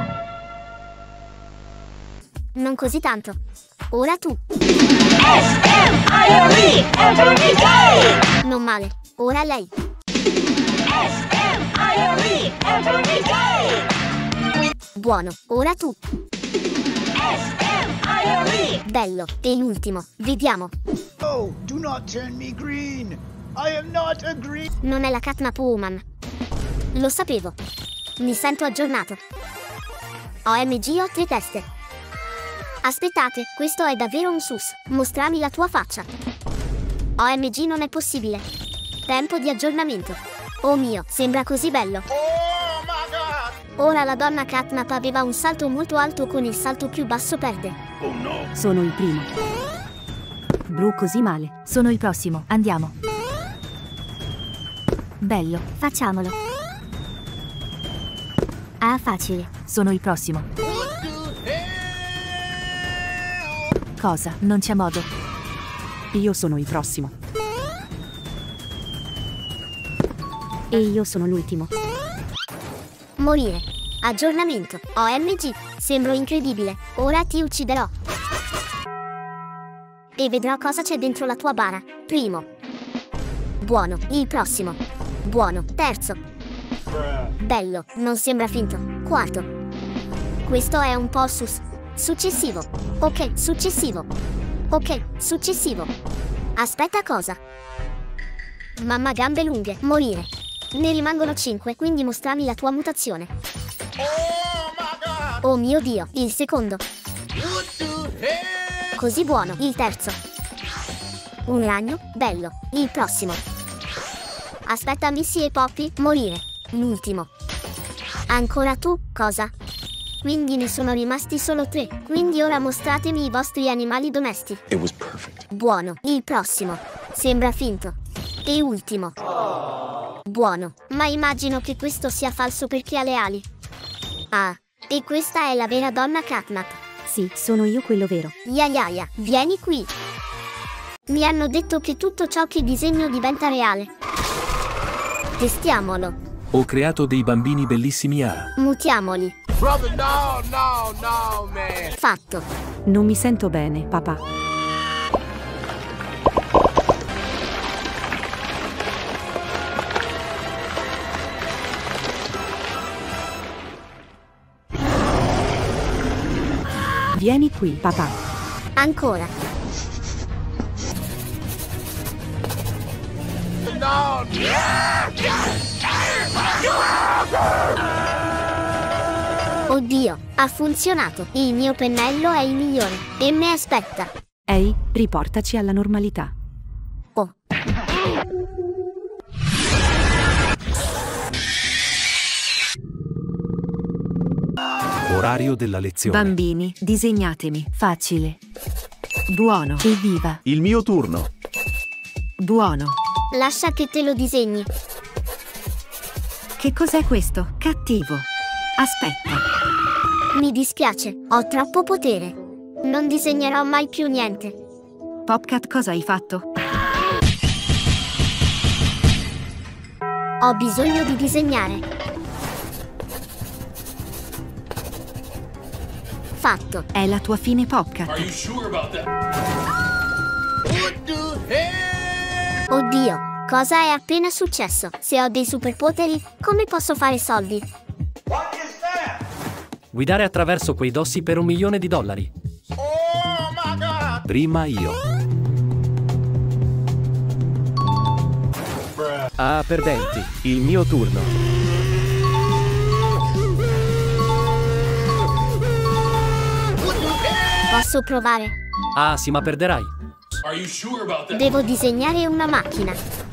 Non così tanto. Ora tu.
S M I R E every day.
Non male. Ora lei.
S M I R E every day.
Buono. Ora tu.
S M I R E.
Bello. E l'ultimo. Vediamo.
Oh, do not turn me green. I am not a green.
Non è la Catnap Woman. Lo sapevo. Mi sento aggiornato. O M G, ho tre teste. Aspettate, questo è davvero un sus. Mostrami la tua faccia. O M G, non è possibile. Tempo di aggiornamento. Oh mio, sembra così bello. Ora la donna Catnap aveva un salto molto alto, con il salto più basso perde.
Oh no.
Sono il primo. Blu così male. Sono il prossimo. Andiamo. Bello. Facciamolo. Ah, facile. Sono il prossimo. Cosa? Non c'è modo.
Io sono il prossimo.
E io sono l'ultimo.
Morire. Aggiornamento. O M G. Sembro incredibile. Ora ti ucciderò. E vedrò cosa c'è dentro la tua bara. Primo. Buono. Il prossimo. Buono. Terzo. Bello. Non sembra finto. Quarto. Questo è un po' sus. Successivo. Ok, successivo. Ok, successivo. Aspetta, cosa? Mamma gambe lunghe. Morire. Ne rimangono cinque, quindi mostrami la tua mutazione. Oh mio Dio, il secondo. Così buono, il terzo. Un ragno, bello. Il prossimo. Aspetta Missy e Poppy, morire. L'ultimo. Ancora tu, cosa? Quindi ne sono rimasti solo tre. Quindi ora mostratemi i vostri animali domestici.
It was perfect.
Buono. Il prossimo. Sembra finto. E ultimo. Buono. Ma immagino che questo sia falso perché ha le ali. Ah. E questa è la vera donna Catnap.
Sì, sono io quello vero.
Yayaya, vieni qui. Mi hanno detto che tutto ciò che disegno diventa reale. Testiamolo.
Ho creato dei bambini bellissimi a...
Mutiamoli.
Brother, no, no, no, man.
Fatto.
Non mi sento bene, papà. Vieni qui, papà.
Ancora.
No,
Oddio, ha funzionato. Il mio pennello è il migliore. E me aspetta.
Ehi, riportaci alla normalità.
Oh.
Orario della lezione.
Bambini, disegnatemi. Facile. Buono. Evviva.
Il mio turno.
Buono.
Lascia che te lo disegni.
Che cos'è questo? Cattivo. Aspetta.
Mi dispiace, ho troppo potere. Non disegnerò mai più niente.
Popcat, cosa hai fatto?
Ho bisogno di disegnare. Fatto.
È la tua fine, Popcat.
Are you sure about that? What the hell?
Oddio, cosa è appena successo? Se ho dei superpoteri, come posso fare soldi?
What is that?
Guidare attraverso quei dossi per un milione di dollari.
Oh my God!
Prima io.
Ah, perdenti. Il mio turno.
Posso provare?
Ah, sì, ma perderai.
Are you sure about that?
Devo disegnare una macchina.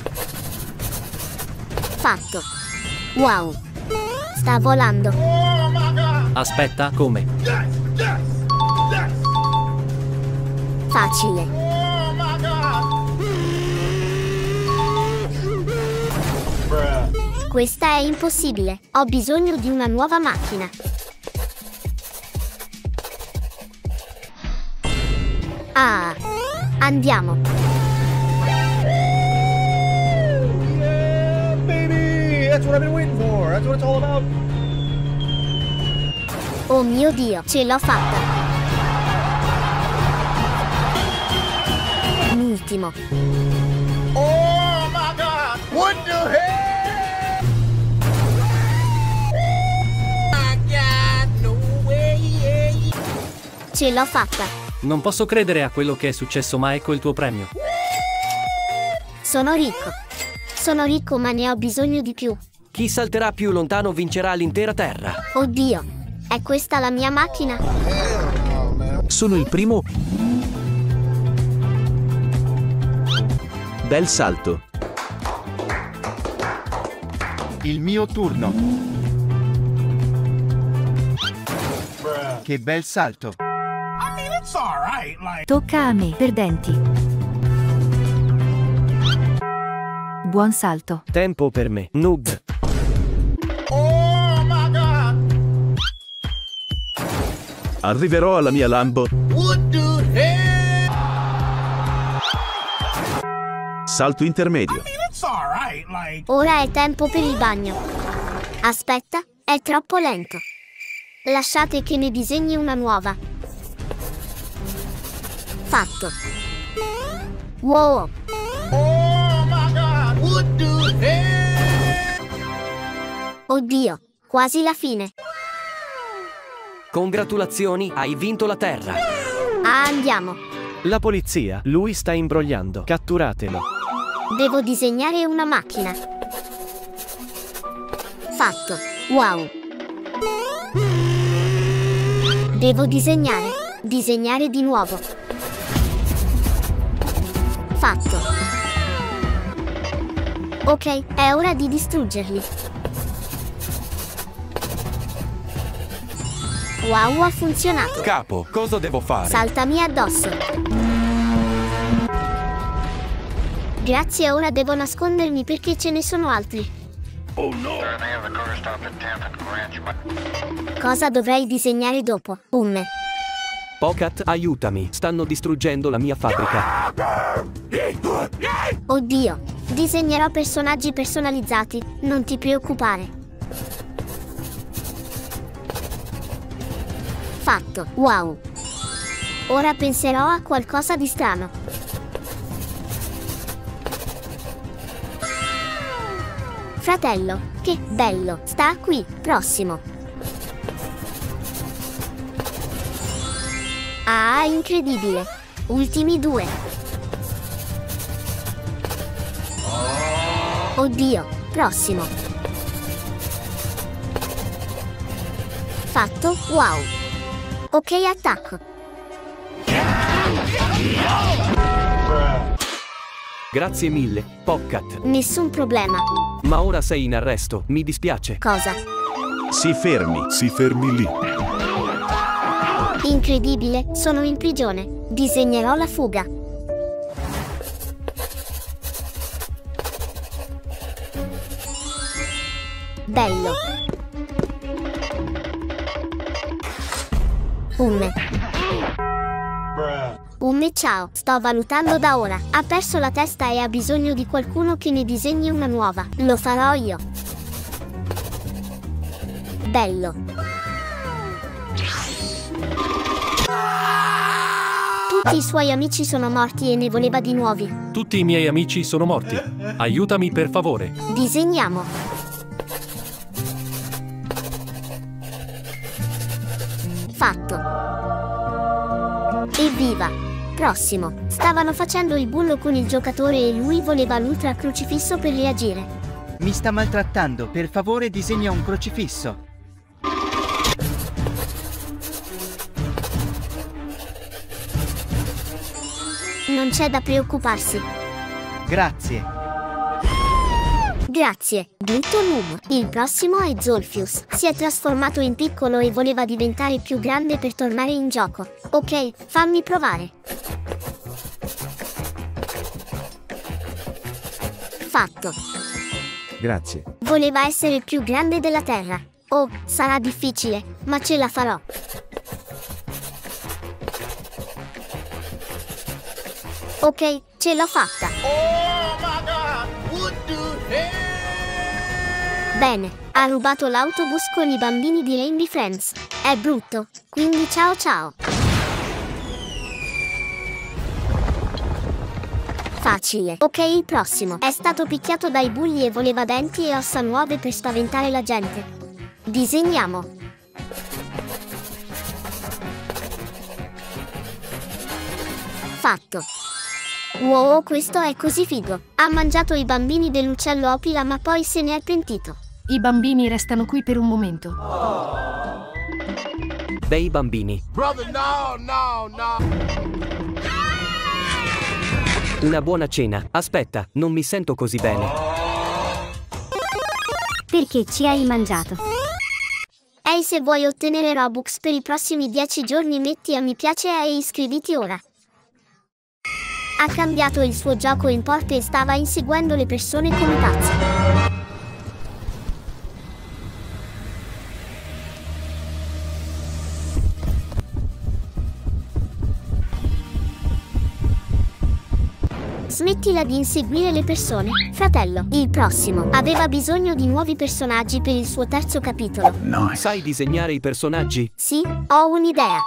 Fatto. Wow. Sta volando.
Oh my God!
Aspetta, come?
Yes, yes, yes.
Facile.
Oh my God! Bruh.
Questa è impossibile. Ho bisogno di una nuova macchina. Ah, andiamo.
Yeah, baby! That's what I've been waiting for. That's what it's all about.
Oh mio Dio, ce l'ho fatta. L'ultimo.
Oh my God! What the hell? I got no way.
Ce l'ho fatta.
Non posso credere a quello che è successo, ma ecco il tuo premio.
Sono ricco. Sono ricco, ma ne ho bisogno di più.
Chi salterà più lontano vincerà l'intera terra.
Oddio, è questa la mia macchina?
Sono il primo. Bel salto.
Il mio turno. Che bel salto.
I mean, it's all right, like.
Tocca a me, perdenti. Buon salto.
Tempo per me. Noob.
Oh my God!
Arriverò alla mia Lambo.
What the hell?
Salto intermedio.
I mean, it's all right, like.
Ora è tempo per il bagno. Aspetta, è troppo lento. Lasciate che ne disegni una nuova. Fatto. Wow.
Oh my God! What the hell?
Oddio, quasi la fine.
Congratulazioni, hai vinto la terra.
Ah, andiamo.
La polizia. Lui sta imbrogliando. Catturatelo.
Devo disegnare una macchina. Fatto. Wow. Devo disegnare. Disegnare di nuovo. Fatto. Ok, è ora di distruggerli. Wow, ha funzionato.
Capo, cosa devo fare?
Saltami addosso. Grazie, ora devo nascondermi perché ce ne sono altri.
Oh no!
Cosa dovrei disegnare dopo? Boom.
Pocat, aiutami, stanno distruggendo la mia fabbrica.
Oddio, disegnerò personaggi personalizzati, non ti preoccupare. Fatto, wow. Ora penserò a qualcosa di strano. Fratello, che bello, sta qui, prossimo. Ah, incredibile. Ultimi due. Oddio, prossimo. Fatto, wow. Ok, attacco.
Grazie mille, Pocat.
Nessun problema.
Ma ora sei in arresto, mi dispiace.
Cosa?
Si fermi. Si fermi lì.
Incredibile, sono in prigione. Disegnerò la fuga. Bello. Umme. Umme, ciao, sto valutando da ora. Ha perso la testa e ha bisogno di qualcuno che ne disegni una nuova. Lo farò io. Bello. Tutti i suoi amici sono morti e ne voleva di nuovi.
Tutti i miei amici sono morti. Aiutami per favore.
Disegniamo. Fatto. Evviva! Prossimo. Stavano facendo il bullo con il giocatore e lui voleva l'ultra crocifisso per reagire.
Mi sta maltrattando, per favore disegna un crocifisso.
Non c'è da preoccuparsi.
Grazie.
Grazie, Gluttonum. Il prossimo è Zolfius. Si è trasformato in piccolo e voleva diventare più grande per tornare in gioco. Ok, fammi provare. Fatto.
Grazie.
Voleva essere più grande della Terra. Oh, sarà difficile, ma ce la farò. Ok, ce l'ho fatta.
Oh my God! What the hell?
Bene, ha rubato l'autobus con i bambini di Rainbow Friends. È brutto, quindi ciao ciao. Facile. Ok, il prossimo. È stato picchiato dai bulli e voleva denti e ossa nuove per spaventare la gente. Disegniamo. Fatto. Wow, questo è così figo. Ha mangiato i bambini dell'uccello Opila ma poi se ne è pentito.
I bambini restano qui per un momento.
Dei bambini.
Brother, no, no, no.
Una buona cena. Aspetta, non mi sento così bene.
Perché ci hai mangiato? Ehi, se vuoi ottenere Robux per i prossimi dieci giorni metti a mi piace e iscriviti ora. Ha cambiato il suo gioco in porte e stava inseguendo le persone come pazzo. Smettila di inseguire le persone, fratello. Il prossimo aveva bisogno di nuovi personaggi per il suo terzo capitolo.
Nice. Sai disegnare i personaggi?
Sì, ho un'idea.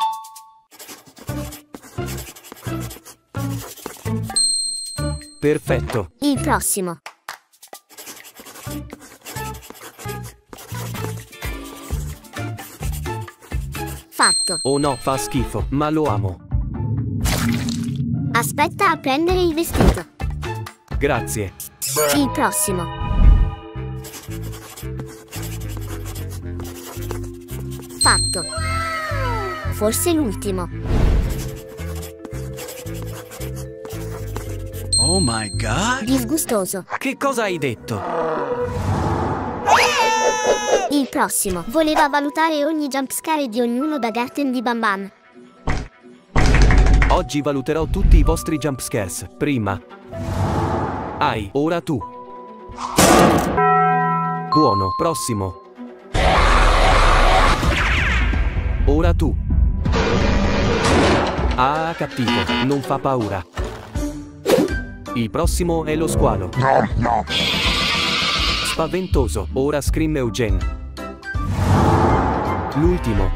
Perfetto.
Il prossimo. Fatto.
Oh no, fa schifo, ma lo amo.
Aspetta a prendere il vestito.
Grazie.
Il prossimo. Fatto. Forse l'ultimo.
Oh my god.
Disgustoso.
Che cosa hai detto?
Il prossimo voleva valutare ogni jumpscare di ognuno da Garten di Bam Bam.
Oggi valuterò tutti i vostri jumpscares. Prima. Ai, ora tu. Buono, prossimo. Ora tu. Ah, cattivo, non fa paura. Il prossimo è lo squalo.
No, no.
Spaventoso, ora Scream Eugene. L'ultimo.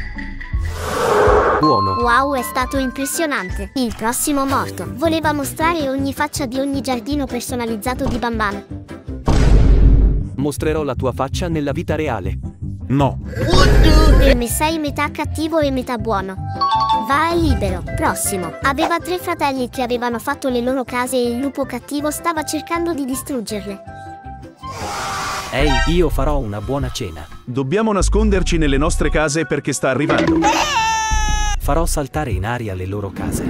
Buono.
Wow, è stato impressionante. Il prossimo morto voleva mostrare ogni faccia di ogni giardino personalizzato di Bam Bam.
Mostrerò la tua faccia nella vita reale.
No.
Per me sei metà cattivo e metà buono. Vai libero. Prossimo. Aveva tre fratelli che avevano fatto le loro case e il lupo cattivo stava cercando di distruggerle.
Ehi, io farò una buona cena.
Dobbiamo nasconderci nelle nostre case perché sta arrivando.
Farò saltare in aria le loro case.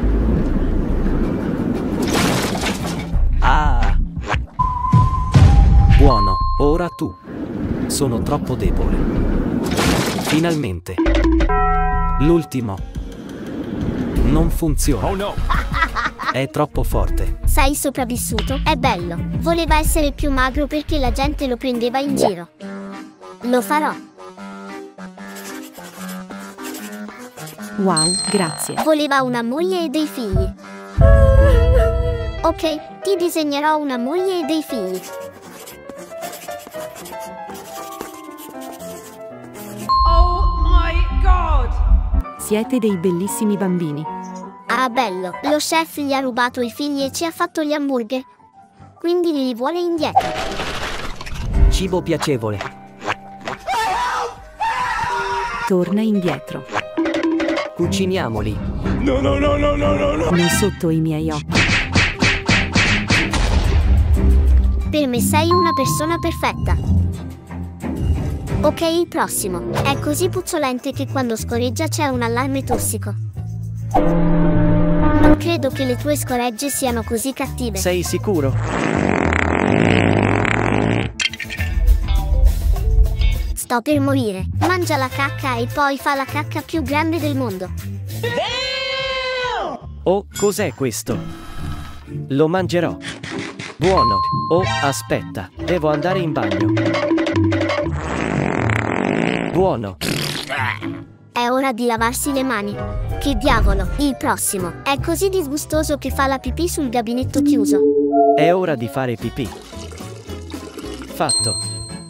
Ah! Buono, ora tu. Sono troppo debole. Finalmente. L'ultimo. Non funziona.
Oh no!
È troppo forte.
Sei sopravvissuto? È bello. Voleva essere più magro perché la gente lo prendeva in giro. Lo farò.
Wow, grazie.
Voleva una moglie e dei figli. Ok, ti disegnerò una moglie e dei figli.
Oh my god!
Siete dei bellissimi bambini.
Ah, bello. Lo chef gli ha rubato i figli e ci ha fatto gli hamburger. Quindi li vuole indietro.
Cibo piacevole.
Torna indietro.
Cuciniamoli.
No, no, no, no, no, no, no.
Non sotto i miei occhi.
Per me sei una persona perfetta. Ok, il prossimo. È così puzzolente che quando scorreggia c'è un allarme tossico. Non credo che le tue scoregge siano così cattive.
Sei sicuro?
Sto per morire. Mangia la cacca e poi fa la cacca più grande del mondo.
Oh, cos'è questo? Lo mangerò. Buono. Oh, aspetta. Devo andare in bagno. Buono.
È ora di lavarsi le mani. Che diavolo, il prossimo. È così disgustoso che fa la pipì sul gabinetto chiuso.
È ora di fare pipì. Fatto.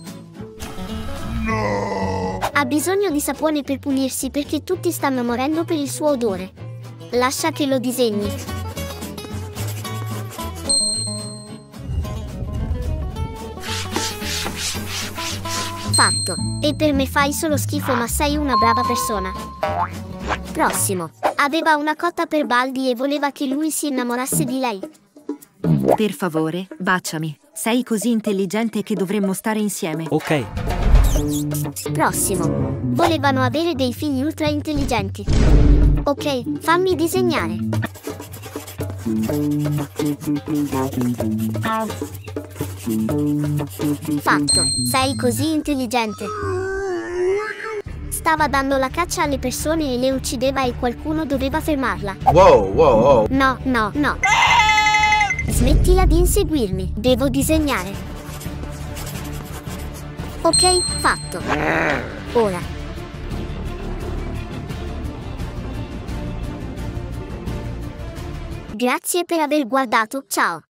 Ha bisogno di sapone per pulirsi perché tutti stanno morendo per il suo odore. Lascia che lo disegni. Fatto. E per me fai solo schifo, ma sei una brava persona. Prossimo. Aveva una cotta per Baldi e voleva che lui si innamorasse di lei.
Per favore, baciami. Sei così intelligente che dovremmo stare insieme.
Ok.
Prossimo. Volevano avere dei figli ultra intelligenti. Ok, fammi disegnare. Fatto. Sei così intelligente. Stava dando la caccia alle persone e le uccideva e qualcuno doveva fermarla.
Wow, wow, wow.
No, no, no. Smettila di inseguirmi. Devo disegnare. Ok, fatto. Ora. Grazie per aver guardato. Ciao.